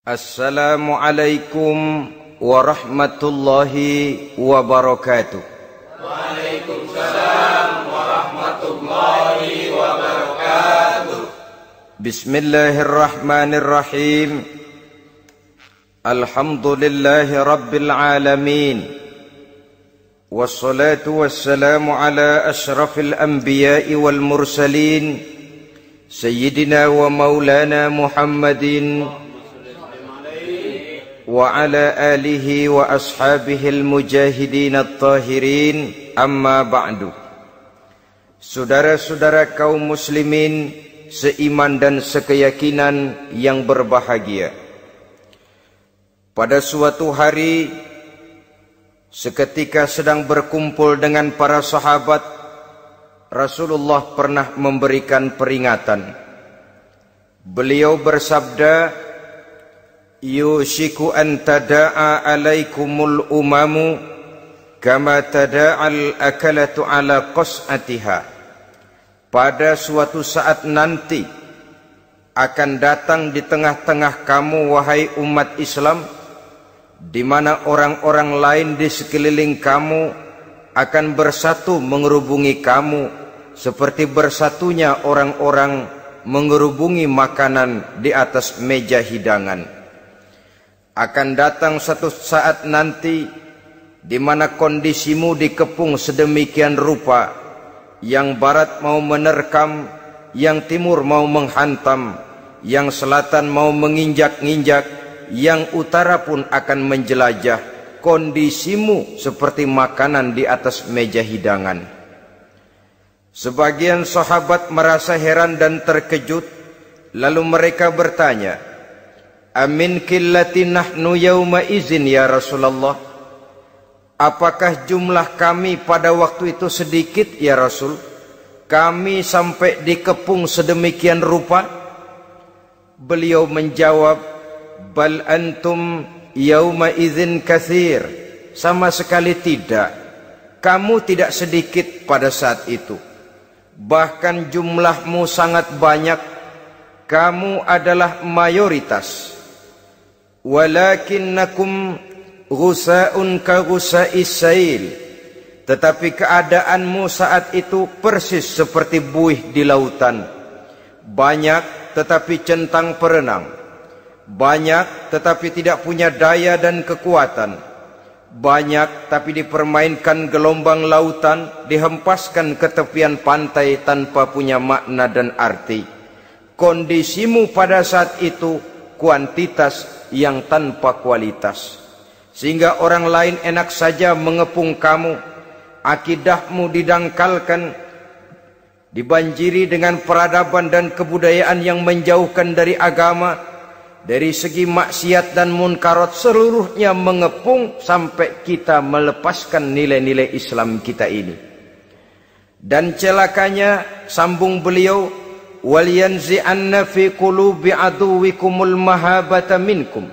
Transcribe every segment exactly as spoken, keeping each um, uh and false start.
Assalamualaikum warahmatullahi wabarakatuh. Waalaikumsalam warahmatullahi wabarakatuh. Bismillahirrahmanirrahim. Alhamdulillahi rabbil alamin. Wassalatu wassalamu ala ashrafil anbiya'i wal mursalin, Sayyidina wa maulana Muhammadin wa ala alihi wa ashabihil mujahidin at-tahirin, amma ba'du. Saudara-saudara kaum muslimin seiman dan sekeyakinan yang berbahagia, pada suatu hari seketika sedang berkumpul dengan para sahabat, Rasulullah pernah memberikan peringatan. Beliau bersabda, yushiku an tada'a alaikumul umamu kama tada'al akalatu ala qas'atiha. Pada suatu saat nanti akan datang di tengah-tengah kamu, wahai umat Islam, di mana orang-orang lain di sekeliling kamu akan bersatu mengerubungi kamu seperti bersatunya orang-orang mengerubungi makanan di atas meja hidangan. Akan datang satu saat nanti di mana kondisimu dikepung sedemikian rupa, yang barat mau menerkam, yang timur mau menghantam, yang selatan mau menginjak-injak, yang utara pun akan menjelajah. Kondisimu seperti makanan di atas meja hidangan. Sebagian sahabat merasa heran dan terkejut, lalu mereka bertanya, amin qillati nahnu yauma izin ya Rasulullah? Apakah jumlah kami pada waktu itu sedikit ya Rasul? Kami sampai dikepung sedemikian rupa? Beliau menjawab, bal antum yauma izin katsir. Sama sekali tidak. Kamu tidak sedikit pada saat itu. Bahkan jumlahmu sangat banyak. Kamu adalah mayoritas. Walakinnakum ghusa'un ka ghusa'is sail. Tetapi keadaanmu saat itu persis seperti buih di lautan. Banyak tetapi centang perenang. Banyak tetapi tidak punya daya dan kekuatan. Banyak tapi dipermainkan gelombang lautan, dihempaskan ke tepian pantai tanpa punya makna dan arti. Kondisimu pada saat itu kuantitas yang tanpa kualitas, sehingga orang lain enak saja mengepung kamu. Akidahmu didangkalkan, dibanjiri dengan peradaban dan kebudayaan yang menjauhkan dari agama. Dari segi maksiat dan munkarat seluruhnya mengepung sampai kita melepaskan nilai-nilai Islam kita ini. Dan celakanya, sambung beliau, wal yanzi'anna fi qulubi aduwikumul mahabata minkum.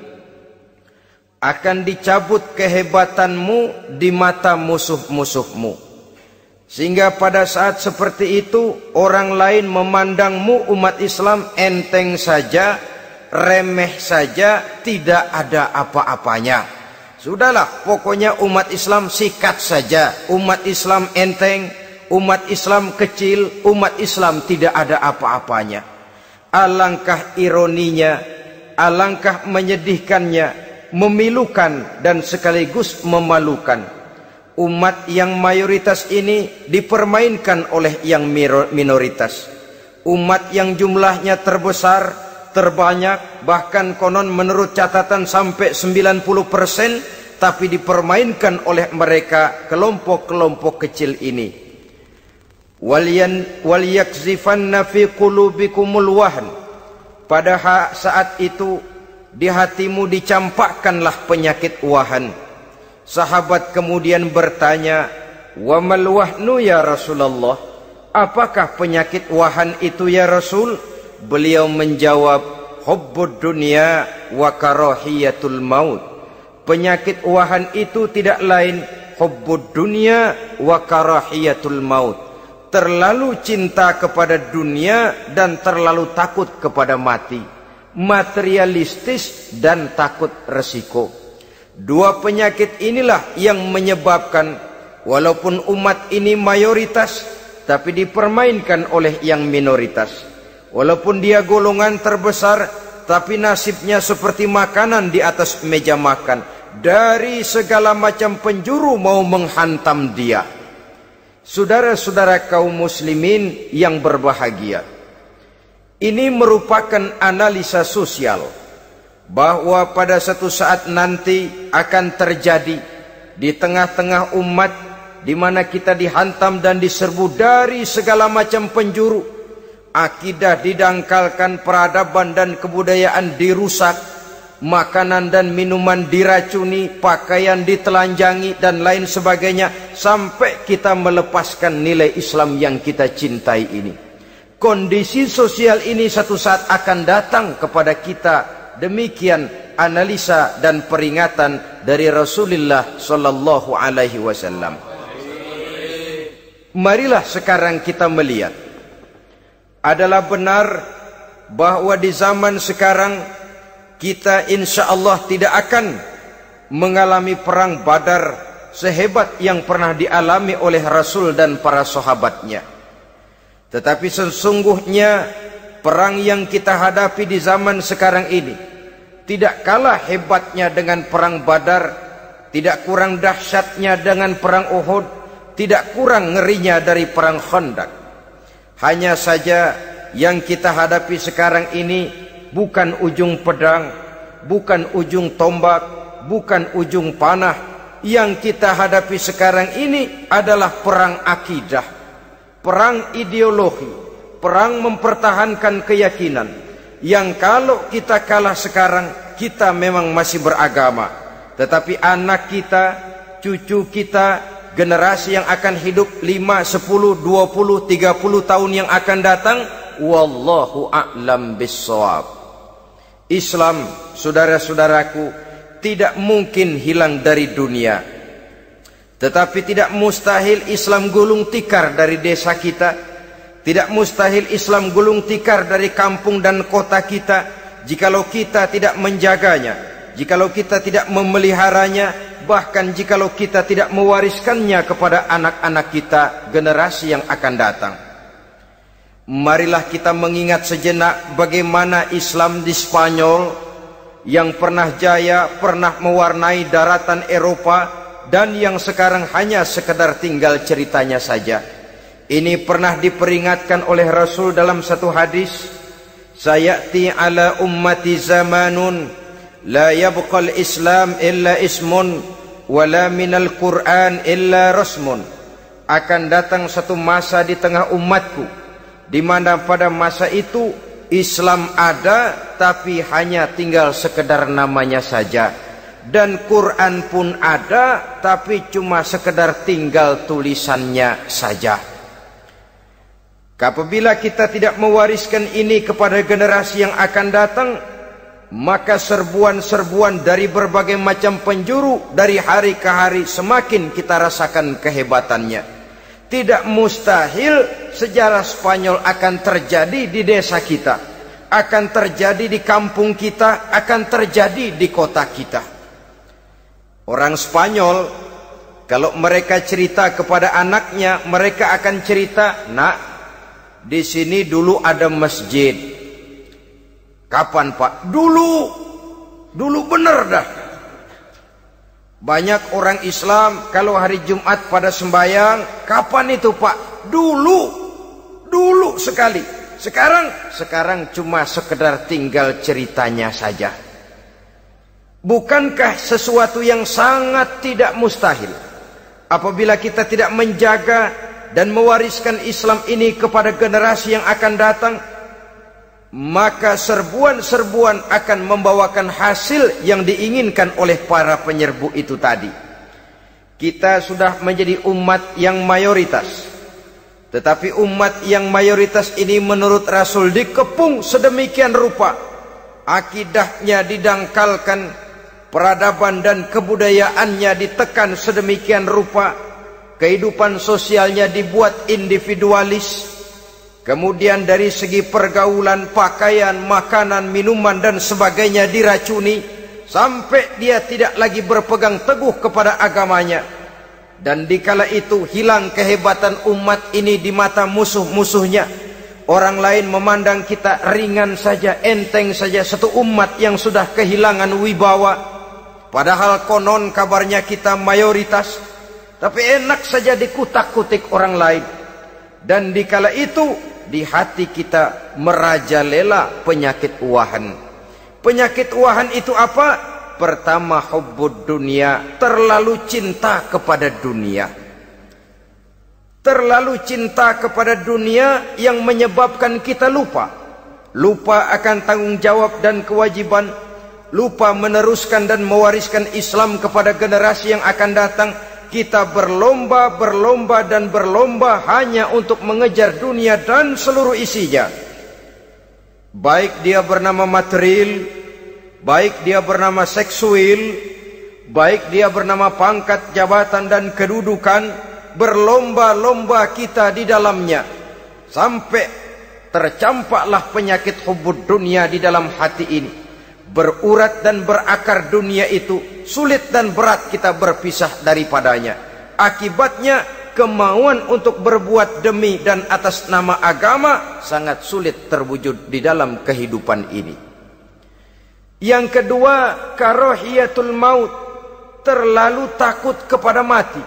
Akan dicabut kehebatanmu di mata musuh-musuhmu, sehingga pada saat seperti itu orang lain memandangmu umat Islam enteng saja, remeh saja, tidak ada apa-apanya. Sudahlah, pokoknya umat Islam sikat saja. Umat Islam enteng, umat Islam kecil, umat Islam tidak ada apa-apanya. Alangkah ironinya, alangkah menyedihkannya, memilukan dan sekaligus memalukan. Umat yang mayoritas ini dipermainkan oleh yang minoritas. Umat yang jumlahnya terbesar, terbanyak, bahkan konon menurut catatan sampai sembilan puluh persen, tapi dipermainkan oleh mereka kelompok-kelompok kecil ini. Wal yakzifanna fi qulubikumul wahn. Pada saat itu di hatimu dicampakkanlah penyakit wahan. Sahabat kemudian bertanya, wa mal wahnu ya Rasulullah? Apakah penyakit wahan itu ya Rasul? Beliau menjawab, hubbud dunya wa karahiyatul maut. Penyakit wahan itu tidak lain hubbud dunya wa karahiyatul maut. Terlalu cinta kepada dunia dan terlalu takut kepada mati. materialistis dan takut resiko. Dua penyakit inilah yang menyebabkan walaupun umat ini mayoritas, tapi dipermainkan oleh yang minoritas. Walaupun dia golongan terbesar, tapi nasibnya seperti makanan di atas meja makan. Dari segala macam penjuru mau menghantam dia. Saudara-saudara kaum muslimin yang berbahagia, ini merupakan analisa sosial bahwa pada satu saat nanti akan terjadi di tengah-tengah umat di mana kita dihantam dan diserbu dari segala macam penjuru. Akidah didangkalkan, peradaban dan kebudayaan dirusak, makanan dan minuman diracuni, pakaian ditelanjangi dan lain sebagainya, sampai kita melepaskan nilai Islam yang kita cintai ini. Kondisi sosial ini satu saat akan datang kepada kita. Demikian analisa dan peringatan dari Rasulullah sallallahu alaihi wasallam. Marilah sekarang kita melihat, adalah benar bahwa di zaman sekarang kita insya Allah tidak akan mengalami perang Badar sehebat yang pernah dialami oleh Rasul dan para sahabatnya. Tetapi sesungguhnya perang yang kita hadapi di zaman sekarang ini tidak kalah hebatnya dengan perang Badar, tidak kurang dahsyatnya dengan perang Uhud, tidak kurang ngerinya dari perang Khandaq. Hanya saja yang kita hadapi sekarang ini bukan ujung pedang, bukan ujung tombak, bukan ujung panah. Yang kita hadapi sekarang ini adalah perang akidah, perang ideologi, perang mempertahankan keyakinan. Yang kalau kita kalah sekarang, kita memang masih beragama, tetapi anak kita, cucu kita, generasi yang akan hidup lima, sepuluh, dua puluh, tiga puluh tahun yang akan datang, wallahu a'lam bissawab. Islam, saudara-saudaraku, tidak mungkin hilang dari dunia, tetapi tidak mustahil Islam gulung tikar dari desa kita, tidak mustahil Islam gulung tikar dari kampung dan kota kita, jikalau kita tidak menjaganya, jikalau kita tidak memeliharanya, bahkan jikalau kita tidak mewariskannya kepada anak-anak kita, generasi yang akan datang. Marilah kita mengingat sejenak bagaimana Islam di Spanyol yang pernah jaya, pernah mewarnai daratan Eropa, dan yang sekarang hanya sekedar tinggal ceritanya saja. Ini pernah diperingatkan oleh Rasul dalam satu hadis, sayati ala ummati zamanun la yabqal Islam illa ismun wala minal Quran illa rasmun. Akan datang satu masa di tengah umatku di mana pada masa itu Islam ada tapi hanya tinggal sekedar namanya saja, dan Quran pun ada tapi cuma sekedar tinggal tulisannya saja. Apabila kita tidak mewariskan ini kepada generasi yang akan datang, maka serbuan-serbuan dari berbagai macam penjuru dari hari ke hari semakin kita rasakan kehebatannya. Tidak mustahil sejarah Spanyol akan terjadi di desa kita, akan terjadi di kampung kita, akan terjadi di kota kita. Orang Spanyol kalau mereka cerita kepada anaknya, mereka akan cerita, "Nak, di sini dulu ada masjid." Kapan, Pak? Dulu. Dulu bener dah. Banyak orang Islam kalau hari Jumat pada sembahyang, kapan itu, Pak? Dulu. Dulu sekali. Sekarang, sekarang cuma sekedar tinggal ceritanya saja. Bukankah sesuatu yang sangat tidak mustahil apabila kita tidak menjaga dan mewariskan Islam ini kepada generasi yang akan datang? Maka serbuan-serbuan akan membawakan hasil yang diinginkan oleh para penyerbu itu tadi. Kita sudah menjadi umat yang mayoritas, tetapi umat yang mayoritas ini menurut Rasul dikepung sedemikian rupa, akidahnya didangkalkan, peradaban dan kebudayaannya ditekan sedemikian rupa, kehidupan sosialnya dibuat individualis, Kemudian dari segi pergaulan, pakaian, makanan, minuman dan sebagainya diracuni, sampai dia tidak lagi berpegang teguh kepada agamanya. Dan dikala itu hilang kehebatan umat ini di mata musuh-musuhnya. Orang lain memandang kita ringan saja, enteng saja, satu umat yang sudah kehilangan wibawa. Padahal konon kabarnya kita mayoritas, tapi enak saja dikutak-kutik orang lain. Dan dikala itu di hati kita merajalela penyakit uahan. Penyakit uahan itu apa? Pertama, hubbud dunia, terlalu cinta kepada dunia. Terlalu cinta kepada dunia yang menyebabkan kita lupa. Lupa akan tanggung jawab dan kewajiban. Lupa meneruskan dan mewariskan Islam kepada generasi yang akan datang. Kita berlomba, berlomba dan berlomba hanya untuk mengejar dunia dan seluruh isinya. Baik dia bernama material, baik dia bernama seksual, baik dia bernama pangkat, jabatan dan kedudukan, berlomba-lomba kita di dalamnya. Sampai tercampaklah penyakit hubbud dunia di dalam hati ini. Berurat dan berakar dunia itu, sulit dan berat kita berpisah daripadanya. Akibatnya kemauan untuk berbuat demi dan atas nama agama sangat sulit terwujud di dalam kehidupan ini. Yang kedua, karahiyatul maut, terlalu takut kepada mati.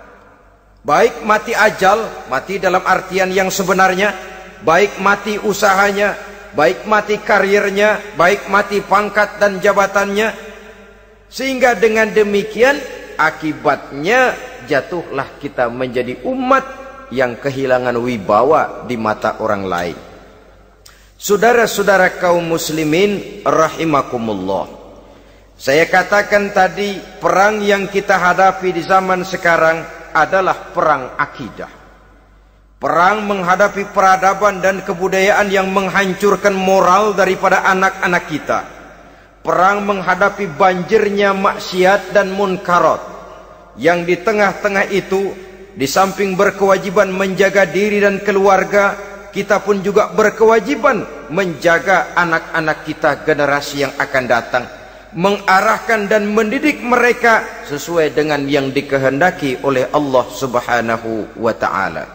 Baik mati ajal, mati dalam artian yang sebenarnya, baik mati usahanya, baik mati karirnya, baik mati pangkat dan jabatannya. Sehingga dengan demikian akibatnya jatuhlah kita menjadi umat yang kehilangan wibawa di mata orang lain. Saudara-saudara kaum muslimin rahimakumullah, saya katakan tadi, perang yang kita hadapi di zaman sekarang adalah perang akidah. Perang menghadapi peradaban dan kebudayaan yang menghancurkan moral daripada anak-anak kita. Perang menghadapi banjirnya maksiat dan munkarat. Yang di tengah-tengah itu, di samping berkewajiban menjaga diri dan keluarga, kita pun juga berkewajiban menjaga anak-anak kita, generasi yang akan datang. Mengarahkan dan mendidik mereka sesuai dengan yang dikehendaki oleh Allah Subhanahu wa ta'ala.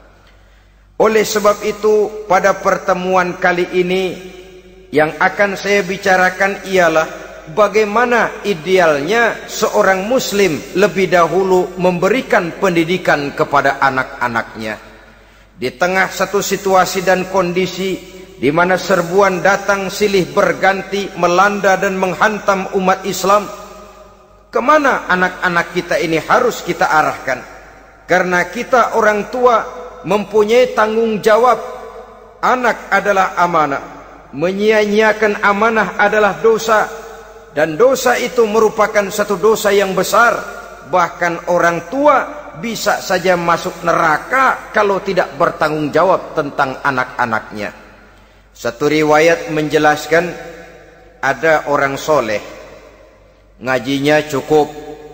Oleh sebab itu, pada pertemuan kali ini yang akan saya bicarakan ialah bagaimana idealnya seorang muslim lebih dahulu memberikan pendidikan kepada anak-anaknya. Di tengah satu situasi dan kondisi di mana serbuan datang silih berganti melanda dan menghantam umat Islam, kemana anak-anak kita ini harus kita arahkan? Karena kita orang tua mempunyai tanggung jawab. Anak adalah amanah, menyia-nyiakan amanah adalah dosa, dan dosa itu merupakan satu dosa yang besar. Bahkan orang tua bisa saja masuk neraka kalau tidak bertanggung jawab tentang anak-anaknya. Satu riwayat menjelaskan, ada orang soleh, ngajinya cukup,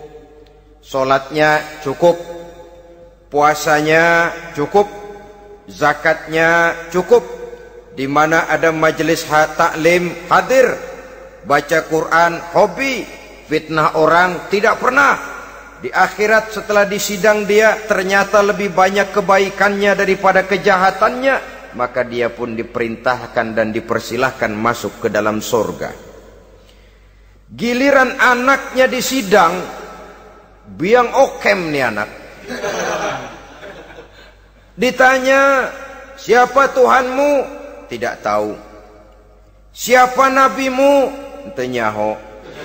solatnya cukup, puasanya cukup, zakatnya cukup, di mana ada majelis taklim hadir, baca Quran hobi, fitnah orang tidak pernah. Di akhirat setelah disidang dia ternyata lebih banyak kebaikannya daripada kejahatannya, maka dia pun diperintahkan dan dipersilahkan masuk ke dalam surga. Giliran anaknya disidang, biang okem nih anak. Ditanya, siapa Tuhanmu? Tidak tahu. Siapa nabimu? Ente nyaho.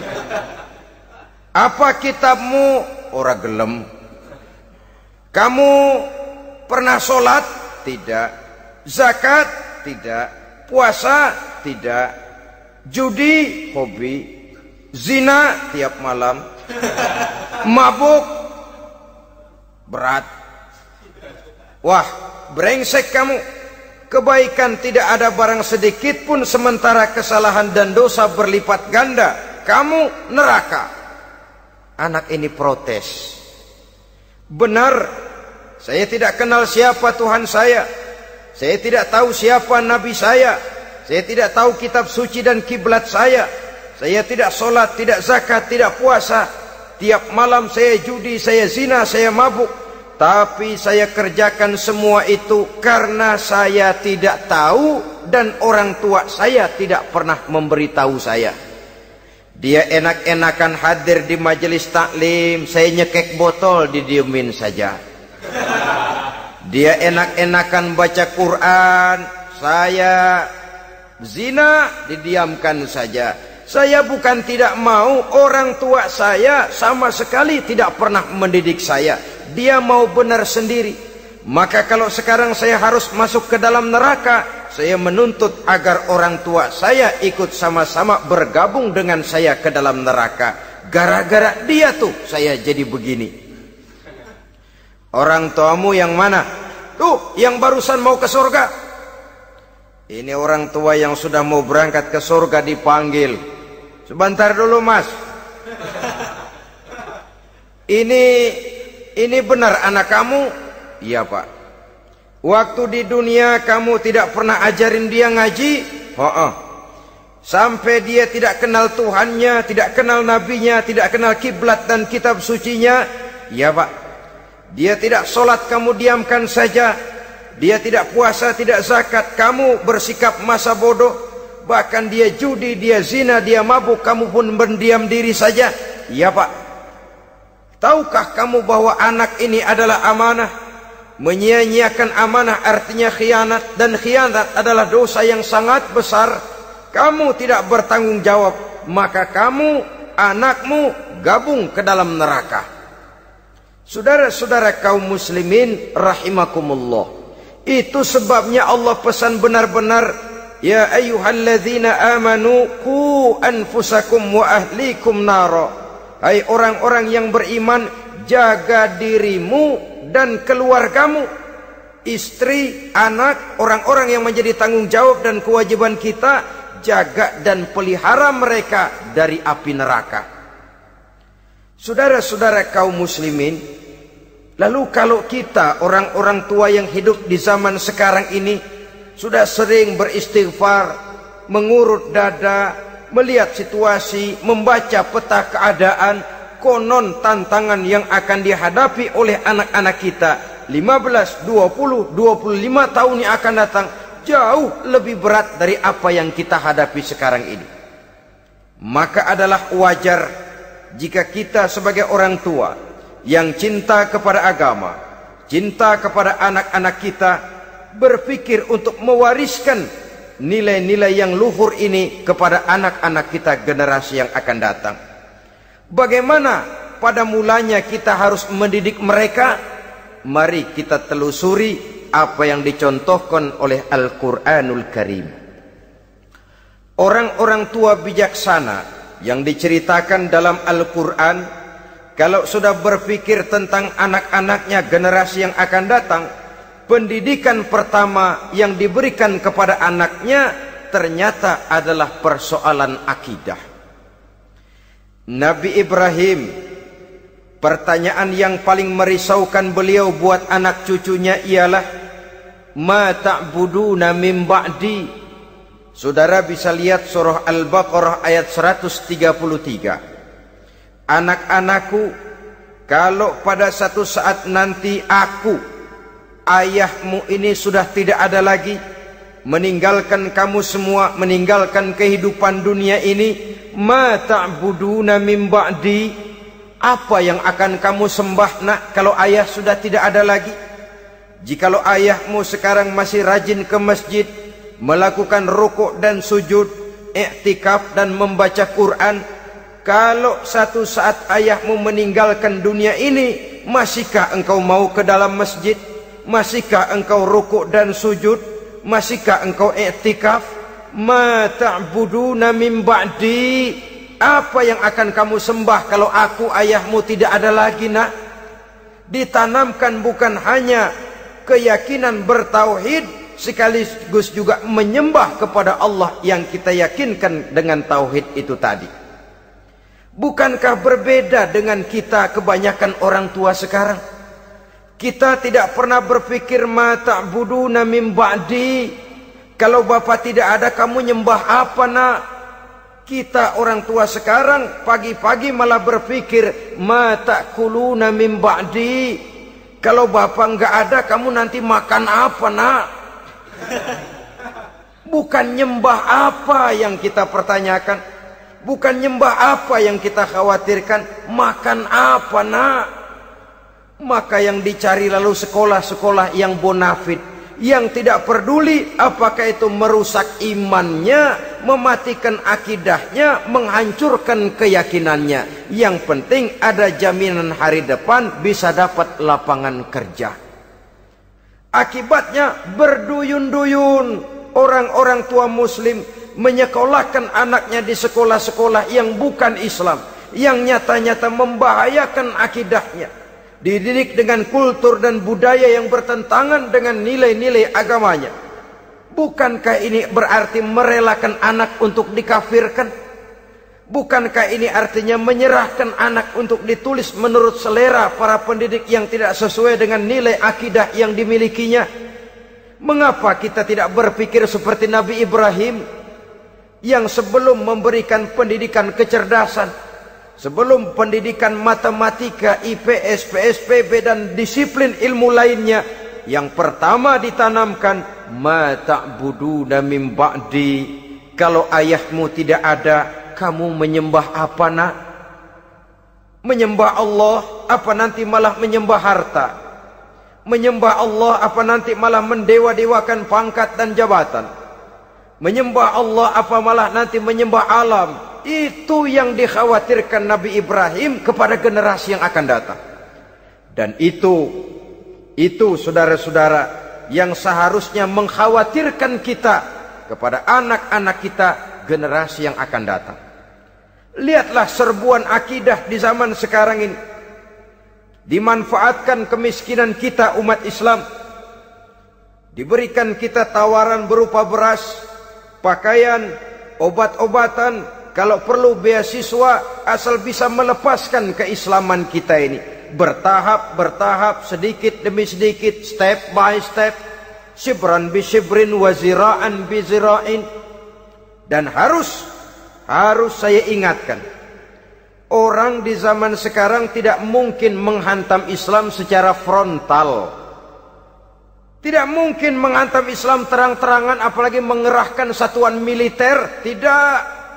Apa kitabmu? Ora gelem. Kamu pernah sholat? Tidak. Zakat? Tidak. Puasa? Tidak. Judi? Hobi. Zina? Tiap malam. Mabuk? Berat. Wah, brengsek kamu. Kebaikan tidak ada barang sedikit pun, sementara kesalahan dan dosa berlipat ganda. Kamu neraka. Anak ini protes. Benar, saya tidak kenal siapa Tuhan saya. Saya tidak tahu siapa nabi saya. Saya tidak tahu kitab suci dan kiblat saya. Saya tidak sholat, tidak zakat, tidak puasa. Tiap malam saya judi, saya zina, saya mabuk. Tapi saya kerjakan semua itu karena saya tidak tahu dan orang tua saya tidak pernah memberitahu saya. Dia enak-enakan hadir di majelis taklim, saya nyekek botol, didiemin saja. Dia enak-enakan baca Quran, saya zina, didiamkan saja. Saya bukan tidak mau, orang tua saya sama sekali tidak pernah mendidik saya. Dia mau benar sendiri. Maka kalau sekarang saya harus masuk ke dalam neraka, saya menuntut agar orang tua saya ikut sama-sama bergabung dengan saya ke dalam neraka. Gara-gara dia tuh saya jadi begini. Orang tuamu yang mana? Tuh, yang barusan mau ke surga. Ini orang tua yang sudah mau berangkat ke surga dipanggil. Sebentar dulu mas. Ini ini benar anak kamu? Iya pak. Waktu di dunia kamu tidak pernah ajarin dia ngaji? Oh, sampai dia tidak kenal Tuhannya, tidak kenal nabinya, tidak kenal kiblat dan kitab sucinya? Iya pak. Dia tidak sholat, kamu diamkan saja. Dia tidak puasa, tidak zakat, kamu bersikap masa bodoh. Bahkan dia judi, dia zina, dia mabuk, kamu pun berdiam diri saja. Iya pak. Tahukah kamu bahwa anak ini adalah amanah? Menyia-nyiakan amanah artinya khianat, dan khianat adalah dosa yang sangat besar. Kamu tidak bertanggung jawab, maka kamu, anakmu gabung ke dalam neraka. Saudara-saudara kaum muslimin rahimakumullah, itu sebabnya Allah pesan benar-benar, ya ayyuhalladzina amanu qu anfusakum wa ahlikum nara. Hai orang-orang yang beriman, jaga dirimu dan keluargamu, istri, anak, orang-orang yang menjadi tanggung jawab dan kewajiban kita, jaga dan pelihara mereka dari api neraka. Saudara-saudara kaum muslimin, lalu kalau kita orang-orang tua yang hidup di zaman sekarang ini sudah sering beristighfar, mengurut dada, melihat situasi, membaca peta keadaan, konon tantangan yang akan dihadapi oleh anak-anak kita lima belas, dua puluh, dua puluh lima tahun yang akan datang jauh lebih berat dari apa yang kita hadapi sekarang ini. Maka adalah wajar jika kita sebagai orang tua yang cinta kepada agama, cinta kepada anak-anak kita, berpikir untuk mewariskan nilai-nilai yang luhur ini kepada anak-anak kita generasi yang akan datang. Bagaimana pada mulanya kita harus mendidik mereka? Mari kita telusuri apa yang dicontohkan oleh Al-Quranul Karim. Orang-orang tua bijaksana yang diceritakan dalam Al-Quran, kalau sudah berpikir tentang anak-anaknya generasi yang akan datang, pendidikan pertama yang diberikan kepada anaknya ternyata adalah persoalan akidah. Nabi Ibrahim, pertanyaan yang paling merisaukan beliau buat anak cucunya ialah, ma ta'buduna min ba'di. Saudara bisa lihat surah Al-Baqarah ayat seratus tiga puluh tiga. Anak-anakku, kalau pada satu saat nanti aku, ayahmu ini sudah tidak ada lagi, meninggalkan kamu semua, meninggalkan kehidupan dunia ini, ma ta'buduna min ba'di, apa yang akan kamu sembah nak kalau ayah sudah tidak ada lagi? Jikalau ayahmu sekarang masih rajin ke masjid, melakukan rukuk dan sujud, i'tikaf dan membaca Quran, kalau satu saat ayahmu meninggalkan dunia ini, masihkah engkau mau ke dalam masjid? Masihkah engkau rukuk dan sujud? Masihkah engkau i'tikaf? Ma ta'buduna min ba'di, apa yang akan kamu sembah kalau aku ayahmu tidak ada lagi nak? Ditanamkan bukan hanya keyakinan bertauhid, sekaligus juga menyembah kepada Allah yang kita yakinkan dengan tauhid itu tadi. Bukankah berbeda dengan kita kebanyakan orang tua sekarang? Kita tidak pernah berpikir ma ta'buduna min ba'di. Kalau bapak tidak ada, kamu nyembah apa nak? Kita orang tua sekarang pagi-pagi malah berpikir ma ta'kuluna min ba'di. Kalau bapak enggak ada, kamu nanti makan apa nak? Bukan nyembah apa yang kita pertanyakan, bukan nyembah apa yang kita khawatirkan, makan apa nak? Maka yang dicari lalu sekolah-sekolah yang bonafit, yang tidak peduli apakah itu merusak imannya, mematikan akidahnya, menghancurkan keyakinannya. Yang penting ada jaminan hari depan bisa dapat lapangan kerja. Akibatnya berduyun-duyun orang-orang tua muslim menyekolahkan anaknya di sekolah-sekolah yang bukan Islam, yang nyata-nyata membahayakan akidahnya. Dididik dengan kultur dan budaya yang bertentangan dengan nilai-nilai agamanya. Bukankah ini berarti merelakan anak untuk dikafirkan? Bukankah ini artinya menyerahkan anak untuk ditulis menurut selera para pendidik yang tidak sesuai dengan nilai akidah yang dimilikinya? Mengapa kita tidak berpikir seperti Nabi Ibrahim, yang sebelum memberikan pendidikan kecerdasan, sebelum pendidikan matematika, I P S, P S P B dan disiplin ilmu lainnya, yang pertama ditanamkan ma ta'buduna min ba'di. Kalau ayahmu tidak ada, kamu menyembah apa nak? Menyembah Allah apa nanti malah menyembah harta? Menyembah Allah apa nanti malah mendewa-dewakan pangkat dan jabatan? Menyembah Allah apa malah nanti menyembah alam? Itu yang dikhawatirkan Nabi Ibrahim kepada generasi yang akan datang. Dan itu itu saudara-saudara yang seharusnya mengkhawatirkan kita kepada anak-anak kita, generasi yang akan datang. Lihatlah serbuan akidah di zaman sekarang ini. Dimanfaatkan kemiskinan kita umat Islam. Diberikan kita tawaran berupa beras, pakaian, obat-obatan, kalau perlu beasiswa, asal bisa melepaskan keislaman kita ini. Bertahap, bertahap, sedikit demi sedikit, step by step, shibran bi shibrin wa zira'an bi zira'in. Dan harus, harus saya ingatkan, orang di zaman sekarang tidak mungkin menghantam Islam secara frontal. Tidak mungkin menghantam Islam terang-terangan, apalagi mengerahkan satuan militer. Tidak.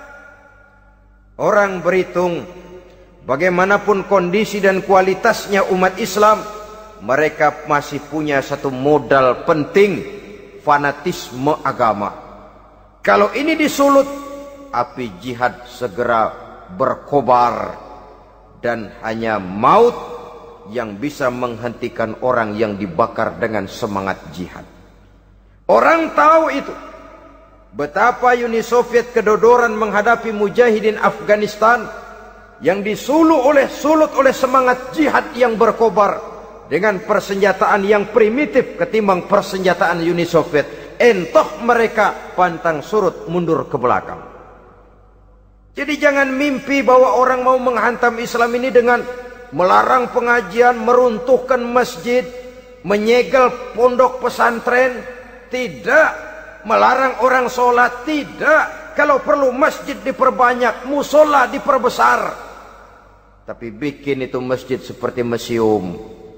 Orang berhitung bagaimanapun kondisi dan kualitasnya umat Islam, mereka masih punya satu modal penting, fanatisme agama. Kalau ini disulut, api jihad segera berkobar, dan hanya maut yang bisa menghentikan orang yang dibakar dengan semangat jihad. Orang tahu itu. Betapa Uni Soviet kedodoran menghadapi mujahidin Afghanistan yang disuluh oleh sulut oleh semangat jihad yang berkobar dengan persenjataan yang primitif ketimbang persenjataan Uni Soviet. Entah mereka pantang surut mundur ke belakang. Jadi jangan mimpi bahwa orang mau menghantam Islam ini dengan melarang pengajian, meruntuhkan masjid, menyegel pondok pesantren. Tidak. Melarang orang sholat. Tidak. Kalau perlu masjid diperbanyak, musola diperbesar. Tapi bikin itu masjid seperti museum.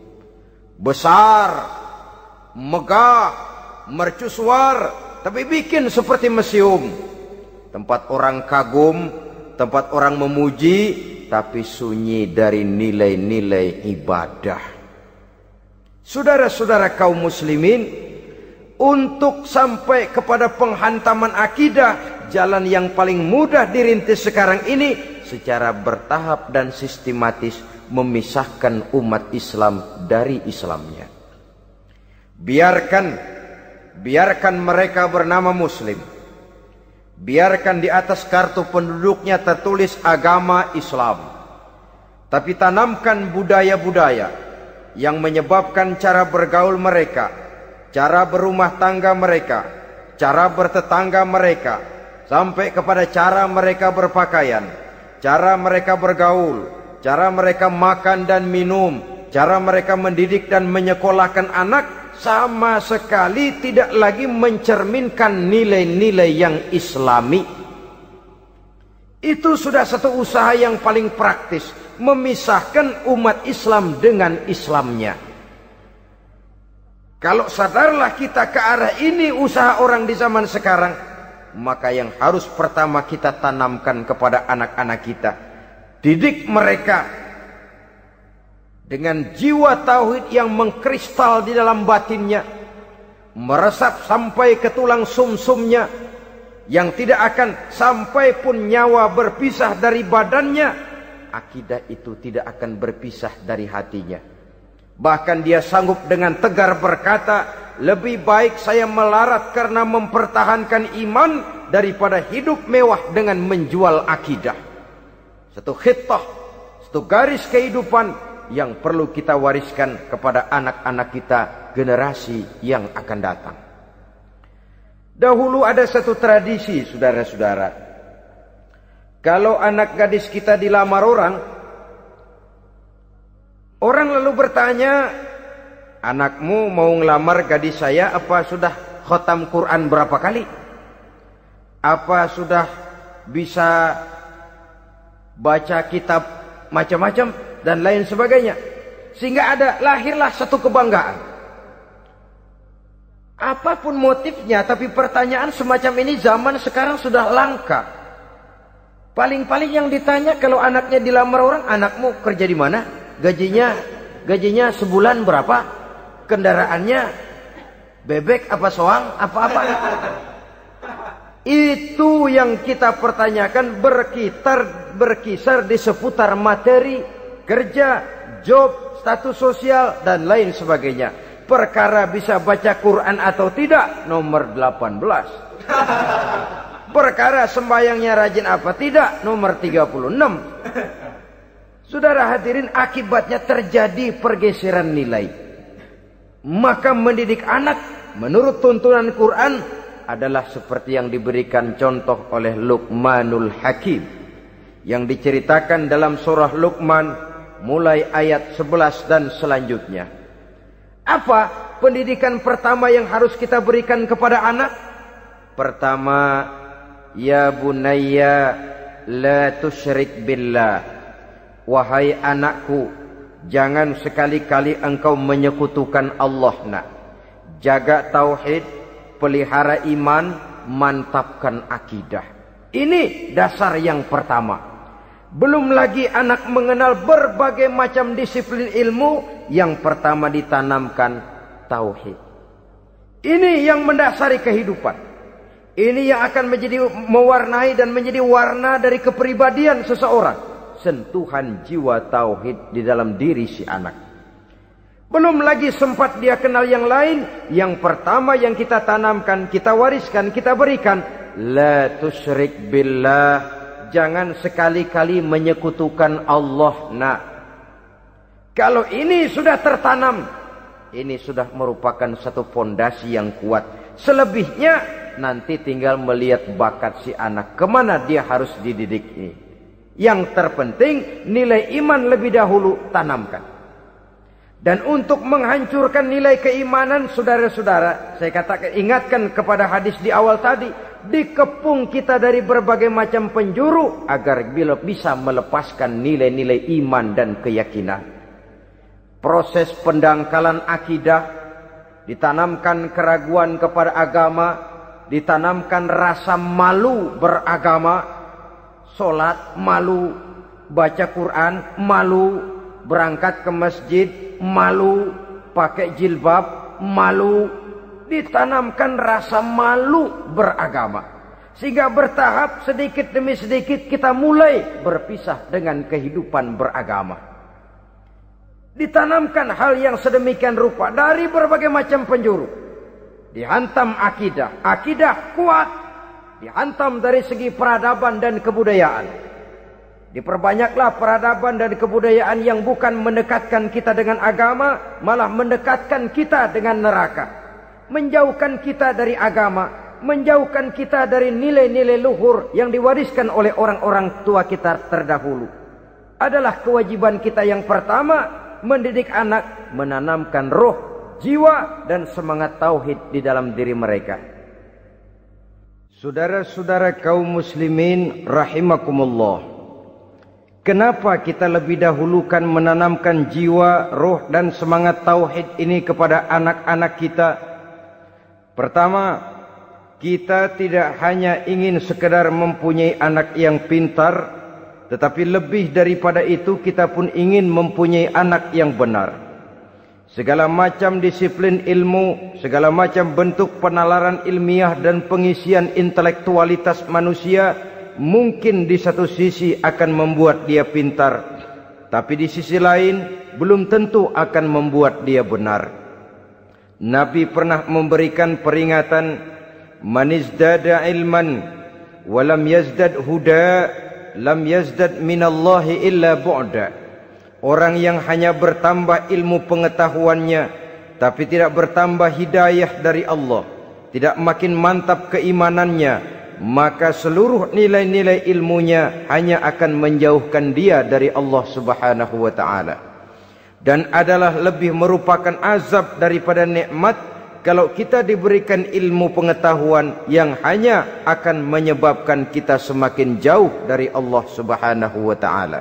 Besar, megah, mercusuar, tapi bikin seperti museum. Tempat orang kagum, tempat orang memuji, tapi sunyi dari nilai-nilai ibadah. Saudara-saudara kaum muslimin, untuk sampai kepada penghantaman akidah, jalan yang paling mudah dirintis sekarang ini secara bertahap dan sistematis, memisahkan umat Islam dari Islamnya. Biarkan biarkan mereka bernama muslim. Biarkan di atas kartu penduduknya tertulis agama Islam. Tapi tanamkan budaya-budaya yang menyebabkan cara bergaul mereka, cara berumah tangga mereka, cara bertetangga mereka, sampai kepada cara mereka berpakaian, cara mereka bergaul, cara mereka makan dan minum, cara mereka mendidik dan menyekolahkan anak sama sekali tidak lagi mencerminkan nilai-nilai yang islami. Itu sudah satu usaha yang paling praktis, memisahkan umat Islam dengan Islamnya. Kalau sadarlah kita ke arah ini usaha orang di zaman sekarang, maka yang harus pertama kita tanamkan kepada anak-anak kita, didik mereka dengan jiwa tauhid yang mengkristal di dalam batinnya, meresap sampai ke tulang sumsumnya, yang tidak akan sampai pun nyawa berpisah dari badannya, akidah itu tidak akan berpisah dari hatinya. Bahkan dia sanggup dengan tegar berkata, lebih baik saya melarat karena mempertahankan iman daripada hidup mewah dengan menjual akidah. Satu khittah, satu garis kehidupan yang perlu kita wariskan kepada anak-anak kita, generasi yang akan datang. Dahulu ada satu tradisi, saudara-saudara. Kalau anak gadis kita dilamar orang, orang lalu bertanya, anakmu mau ngelamar gadis saya, apa sudah khatam Quran berapa kali? Apa sudah bisa baca kitab macam-macam dan lain sebagainya? Sehingga ada lahirlah satu kebanggaan. Apapun motifnya, tapi pertanyaan semacam ini zaman sekarang sudah langka. Paling-paling yang ditanya kalau anaknya dilamar orang, anakmu kerja di mana? Gajinya, gajinya sebulan berapa? Kendaraannya bebek apa soang? Apa-apa? Itu yang kita pertanyakan, berkitar, berkisar di seputar materi, kerja, job, status sosial, dan lain sebagainya. Perkara bisa baca Quran atau tidak, nomor delapan belas. Perkara sembahyangnya rajin apa tidak, nomor tiga puluh enam. Saudara hadirin, akibatnya terjadi pergeseran nilai. Maka mendidik anak menurut tuntunan Quran adalah seperti yang diberikan contoh oleh Luqmanul Hakim, yang diceritakan dalam surah Luqman mulai ayat sebelas dan selanjutnya. Apa pendidikan pertama yang harus kita berikan kepada anak? Pertama, ya bunayya la tusyrik billah. Wahai anakku, jangan sekali-kali engkau menyekutukan Allah nak. Jaga tauhid, pelihara iman, mantapkan akidah. Ini dasar yang pertama. Belum lagi anak mengenal berbagai macam disiplin ilmu, yang pertama ditanamkan tauhid. Ini yang mendasari kehidupan. Ini yang akan menjadi mewarnai dan menjadi warna dari kepribadian seseorang. Sentuhan jiwa tauhid di dalam diri si anak. Belum lagi sempat dia kenal yang lain. Yang pertama yang kita tanamkan, kita wariskan, kita berikan, la tusyrik billah. Jangan sekali-kali menyekutukan Allah nak. Kalau ini sudah tertanam, ini sudah merupakan satu fondasi yang kuat. Selebihnya nanti tinggal melihat bakat si anak, kemana dia harus dididik ini. Yang terpenting nilai iman lebih dahulu tanamkan. Dan untuk menghancurkan nilai keimanan, saudara-saudara, saya katakan, ingatkan kepada hadis di awal tadi, dikepung kita dari berbagai macam penjuru agar bila bisa melepaskan nilai-nilai iman dan keyakinan. Proses pendangkalan akidah, ditanamkan keraguan kepada agama, ditanamkan rasa malu beragama, sholat malu, baca Quran malu, berangkat ke masjid malu, pakai jilbab malu. Ditanamkan rasa malu beragama, sehingga bertahap sedikit demi sedikit kita mulai berpisah dengan kehidupan beragama. Ditanamkan hal yang sedemikian rupa dari berbagai macam penjuru. Dihantam akidah, akidah kuat, dihantam dari segi peradaban dan kebudayaan. Diperbanyaklah peradaban dan kebudayaan yang bukan mendekatkan kita dengan agama, malah mendekatkan kita dengan neraka. Menjauhkan kita dari agama, menjauhkan kita dari nilai-nilai luhur yang diwariskan oleh orang-orang tua kita terdahulu. Adalah kewajiban kita yang pertama mendidik anak, menanamkan roh, jiwa dan semangat tauhid di dalam diri mereka. Saudara-saudara kaum muslimin rahimakumullah, kenapa kita lebih dahulukan menanamkan jiwa, roh dan semangat tauhid ini kepada anak-anak kita? Pertama, kita tidak hanya ingin sekedar mempunyai anak yang pintar, tetapi lebih daripada itu kita pun ingin mempunyai anak yang benar. Segala macam disiplin ilmu, segala macam bentuk penalaran ilmiah dan pengisian intelektualitas manusia mungkin di satu sisi akan membuat dia pintar, tapi di sisi lain belum tentu akan membuat dia benar. Nabi pernah memberikan peringatan, man izdada ilman walam yazdad huda lam yazdad minallahi illa bu'da. Orang yang hanya bertambah ilmu pengetahuannya tapi tidak bertambah hidayah dari Allah, tidak makin mantap keimanannya, maka seluruh nilai-nilai ilmunya hanya akan menjauhkan dia dari Allah Subhanahu wa taala. Dan adalah lebih merupakan azab daripada nikmat kalau kita diberikan ilmu pengetahuan yang hanya akan menyebabkan kita semakin jauh dari Allah Subhanahu wa taala.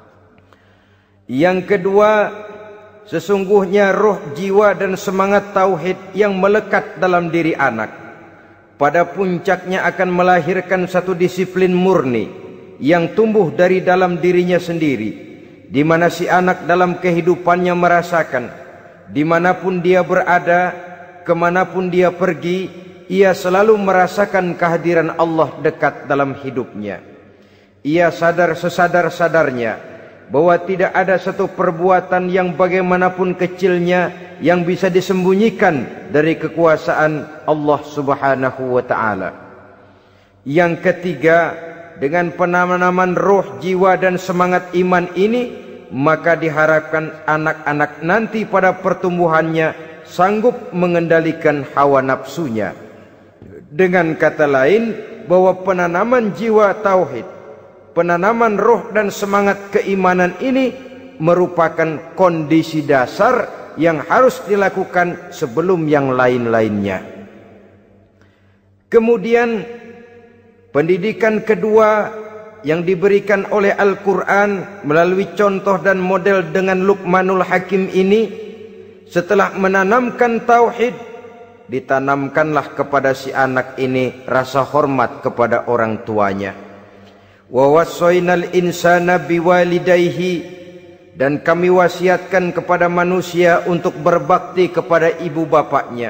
Yang kedua, sesungguhnya roh, jiwa dan semangat tauhid yang melekat dalam diri anak pada puncaknya akan melahirkan satu disiplin murni yang tumbuh dari dalam dirinya sendiri, di mana si anak dalam kehidupannya merasakan dimanapun dia berada, kemanapun dia pergi, ia selalu merasakan kehadiran Allah dekat dalam hidupnya. Ia sadar sesadar-sadarnya bahwa tidak ada satu perbuatan yang bagaimanapun kecilnya yang bisa disembunyikan dari kekuasaan Allah Subhanahu wa taala. Yang ketiga, dengan penanaman roh, jiwa dan semangat iman ini, maka diharapkan anak-anak nanti pada pertumbuhannya sanggup mengendalikan hawa nafsunya. Dengan kata lain, bahwa penanaman jiwa tauhid, penanaman roh dan semangat keimanan ini merupakan kondisi dasar yang harus dilakukan sebelum yang lain-lainnya. Kemudian pendidikan kedua yang diberikan oleh Al-Quran melalui contoh dan model dengan Luqmanul Hakim ini, setelah menanamkan tauhid, ditanamkanlah kepada si anak ini rasa hormat kepada orang tuanya. Wa wassaynal insana biwalidayhi, dan kami wasiatkan kepada manusia untuk berbakti kepada ibu bapaknya.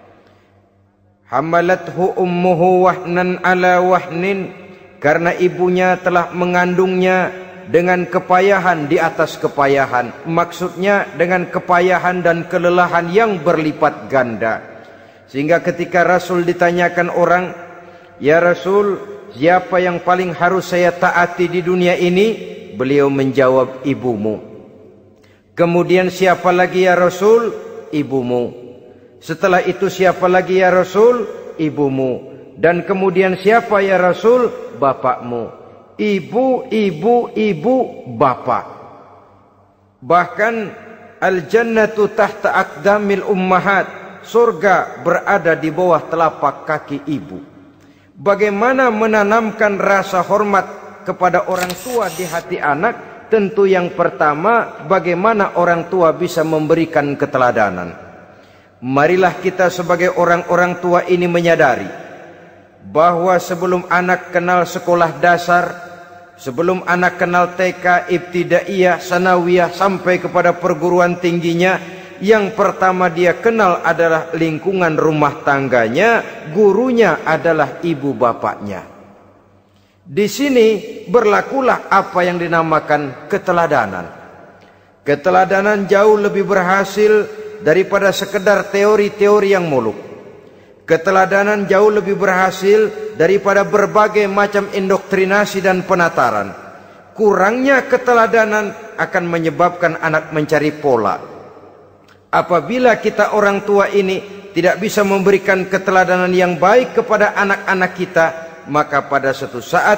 Hamalathu ummuhu wahnan ala wahnin, karena ibunya telah mengandungnya dengan kepayahan di atas kepayahan. Maksudnya dengan kepayahan dan kelelahan yang berlipat ganda. Sehingga ketika Rasul ditanyakan orang, "Ya Rasul, siapa yang paling harus saya taati di dunia ini?" Beliau menjawab, "Ibumu." Kemudian, "Siapa lagi ya Rasul?" "Ibumu." Setelah itu, "Siapa lagi ya Rasul?" "Ibumu." Dan kemudian, "Siapa ya Rasul?" "Bapakmu." Ibu, ibu, ibu, bapak. Bahkan al-jannatu tahta aqdamil ummahat, surga berada di bawah telapak kaki ibu. Bagaimana menanamkan rasa hormat kepada orang tua di hati anak? Tentu yang pertama, bagaimana orang tua bisa memberikan keteladanan. Marilah kita sebagai orang-orang tua ini menyadari bahwa sebelum anak kenal sekolah dasar, sebelum anak kenal T K, ibtidaiyah, sanawiyah sampai kepada perguruan tingginya, yang pertama dia kenal adalah lingkungan rumah tangganya, gurunya adalah ibu bapaknya. Di sini berlakulah apa yang dinamakan keteladanan. Keteladanan jauh lebih berhasil daripada sekedar teori-teori yang muluk. Keteladanan jauh lebih berhasil daripada berbagai macam indoktrinasi dan penataran. Kurangnya keteladanan akan menyebabkan anak mencari pola. Apabila kita orang tua ini tidak bisa memberikan keteladanan yang baik kepada anak-anak kita, maka pada suatu saat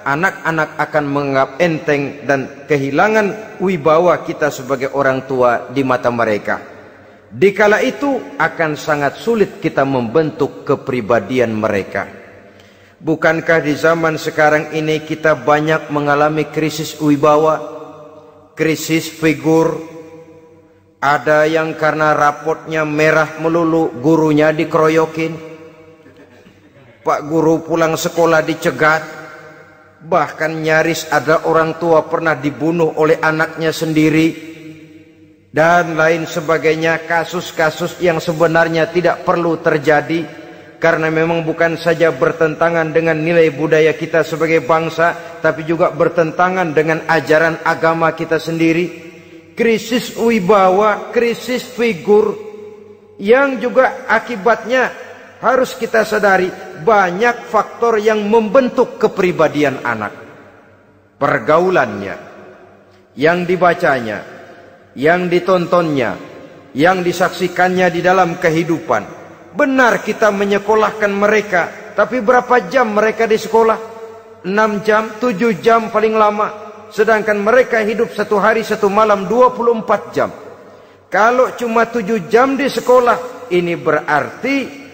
anak-anak akan menganggap enteng dan kehilangan wibawa kita sebagai orang tua di mata mereka. Dikala itu akan sangat sulit kita membentuk kepribadian mereka. Bukankah di zaman sekarang ini kita banyak mengalami krisis wibawa, krisis figur? Ada yang karena rapotnya merah melulu, gurunya dikeroyokin. Pak guru pulang sekolah dicegat. Bahkan nyaris ada orang tua pernah dibunuh oleh anaknya sendiri. Dan lain sebagainya, kasus-kasus yang sebenarnya tidak perlu terjadi. Karena memang bukan saja bertentangan dengan nilai budaya kita sebagai bangsa, tapi juga bertentangan dengan ajaran agama kita sendiri. Krisis wibawa, krisis figur, yang juga akibatnya harus kita sadari banyak faktor yang membentuk kepribadian anak. Pergaulannya, yang dibacanya, yang ditontonnya, yang disaksikannya di dalam kehidupan. Benar kita menyekolahkan mereka, tapi berapa jam mereka di sekolah? enam jam, tujuh jam paling lama. Sedangkan mereka hidup satu hari satu malam dua puluh empat jam. Kalau cuma tujuh jam di sekolah, ini berarti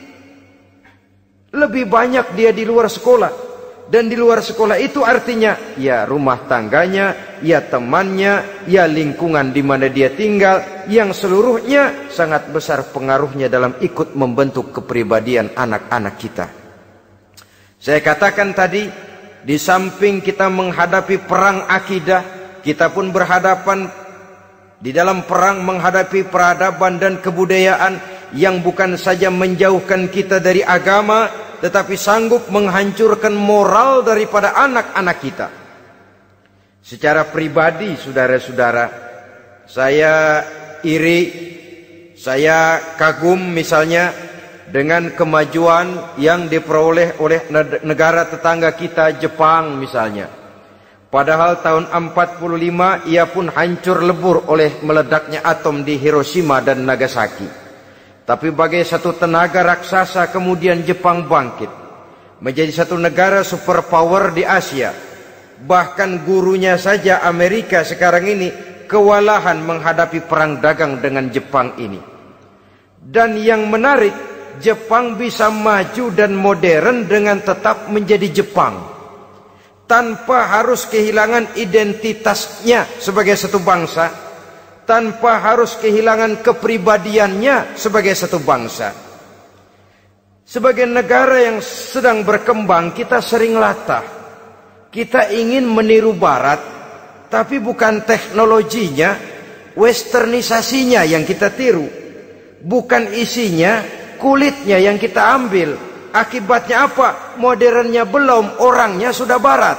lebih banyak dia di luar sekolah. Dan di luar sekolah itu artinya ya rumah tangganya, ya temannya, ya lingkungan di mana dia tinggal, yang seluruhnya sangat besar pengaruhnya dalam ikut membentuk kepribadian anak-anak kita. Saya katakan tadi, di samping kita menghadapi perang akidah, kita pun berhadapan di dalam perang menghadapi peradaban dan kebudayaan yang bukan saja menjauhkan kita dari agama, tetapi sanggup menghancurkan moral daripada anak-anak kita. Secara pribadi, saudara-saudara, saya iri, saya kagum misalnya dengan kemajuan yang diperoleh oleh negara tetangga kita, Jepang misalnya. Padahal tahun empat puluh lima ia pun hancur lebur oleh meledaknya atom di Hiroshima dan Nagasaki. Tapi bagai satu tenaga raksasa kemudian Jepang bangkit menjadi satu negara superpower di Asia. Bahkan gurunya saja Amerika sekarang ini kewalahan menghadapi perang dagang dengan Jepang ini. Dan yang menarik, Jepang bisa maju dan modern dengan tetap menjadi Jepang, tanpa harus kehilangan identitasnya sebagai satu bangsa, tanpa harus kehilangan kepribadiannya sebagai satu bangsa. Sebagai negara yang sedang berkembang, kita sering latah. Kita ingin meniru Barat, tapi bukan teknologinya, westernisasinya yang kita tiru, bukan isinya, kulitnya yang kita ambil. Akibatnya apa? Modernnya belum, orangnya sudah Barat.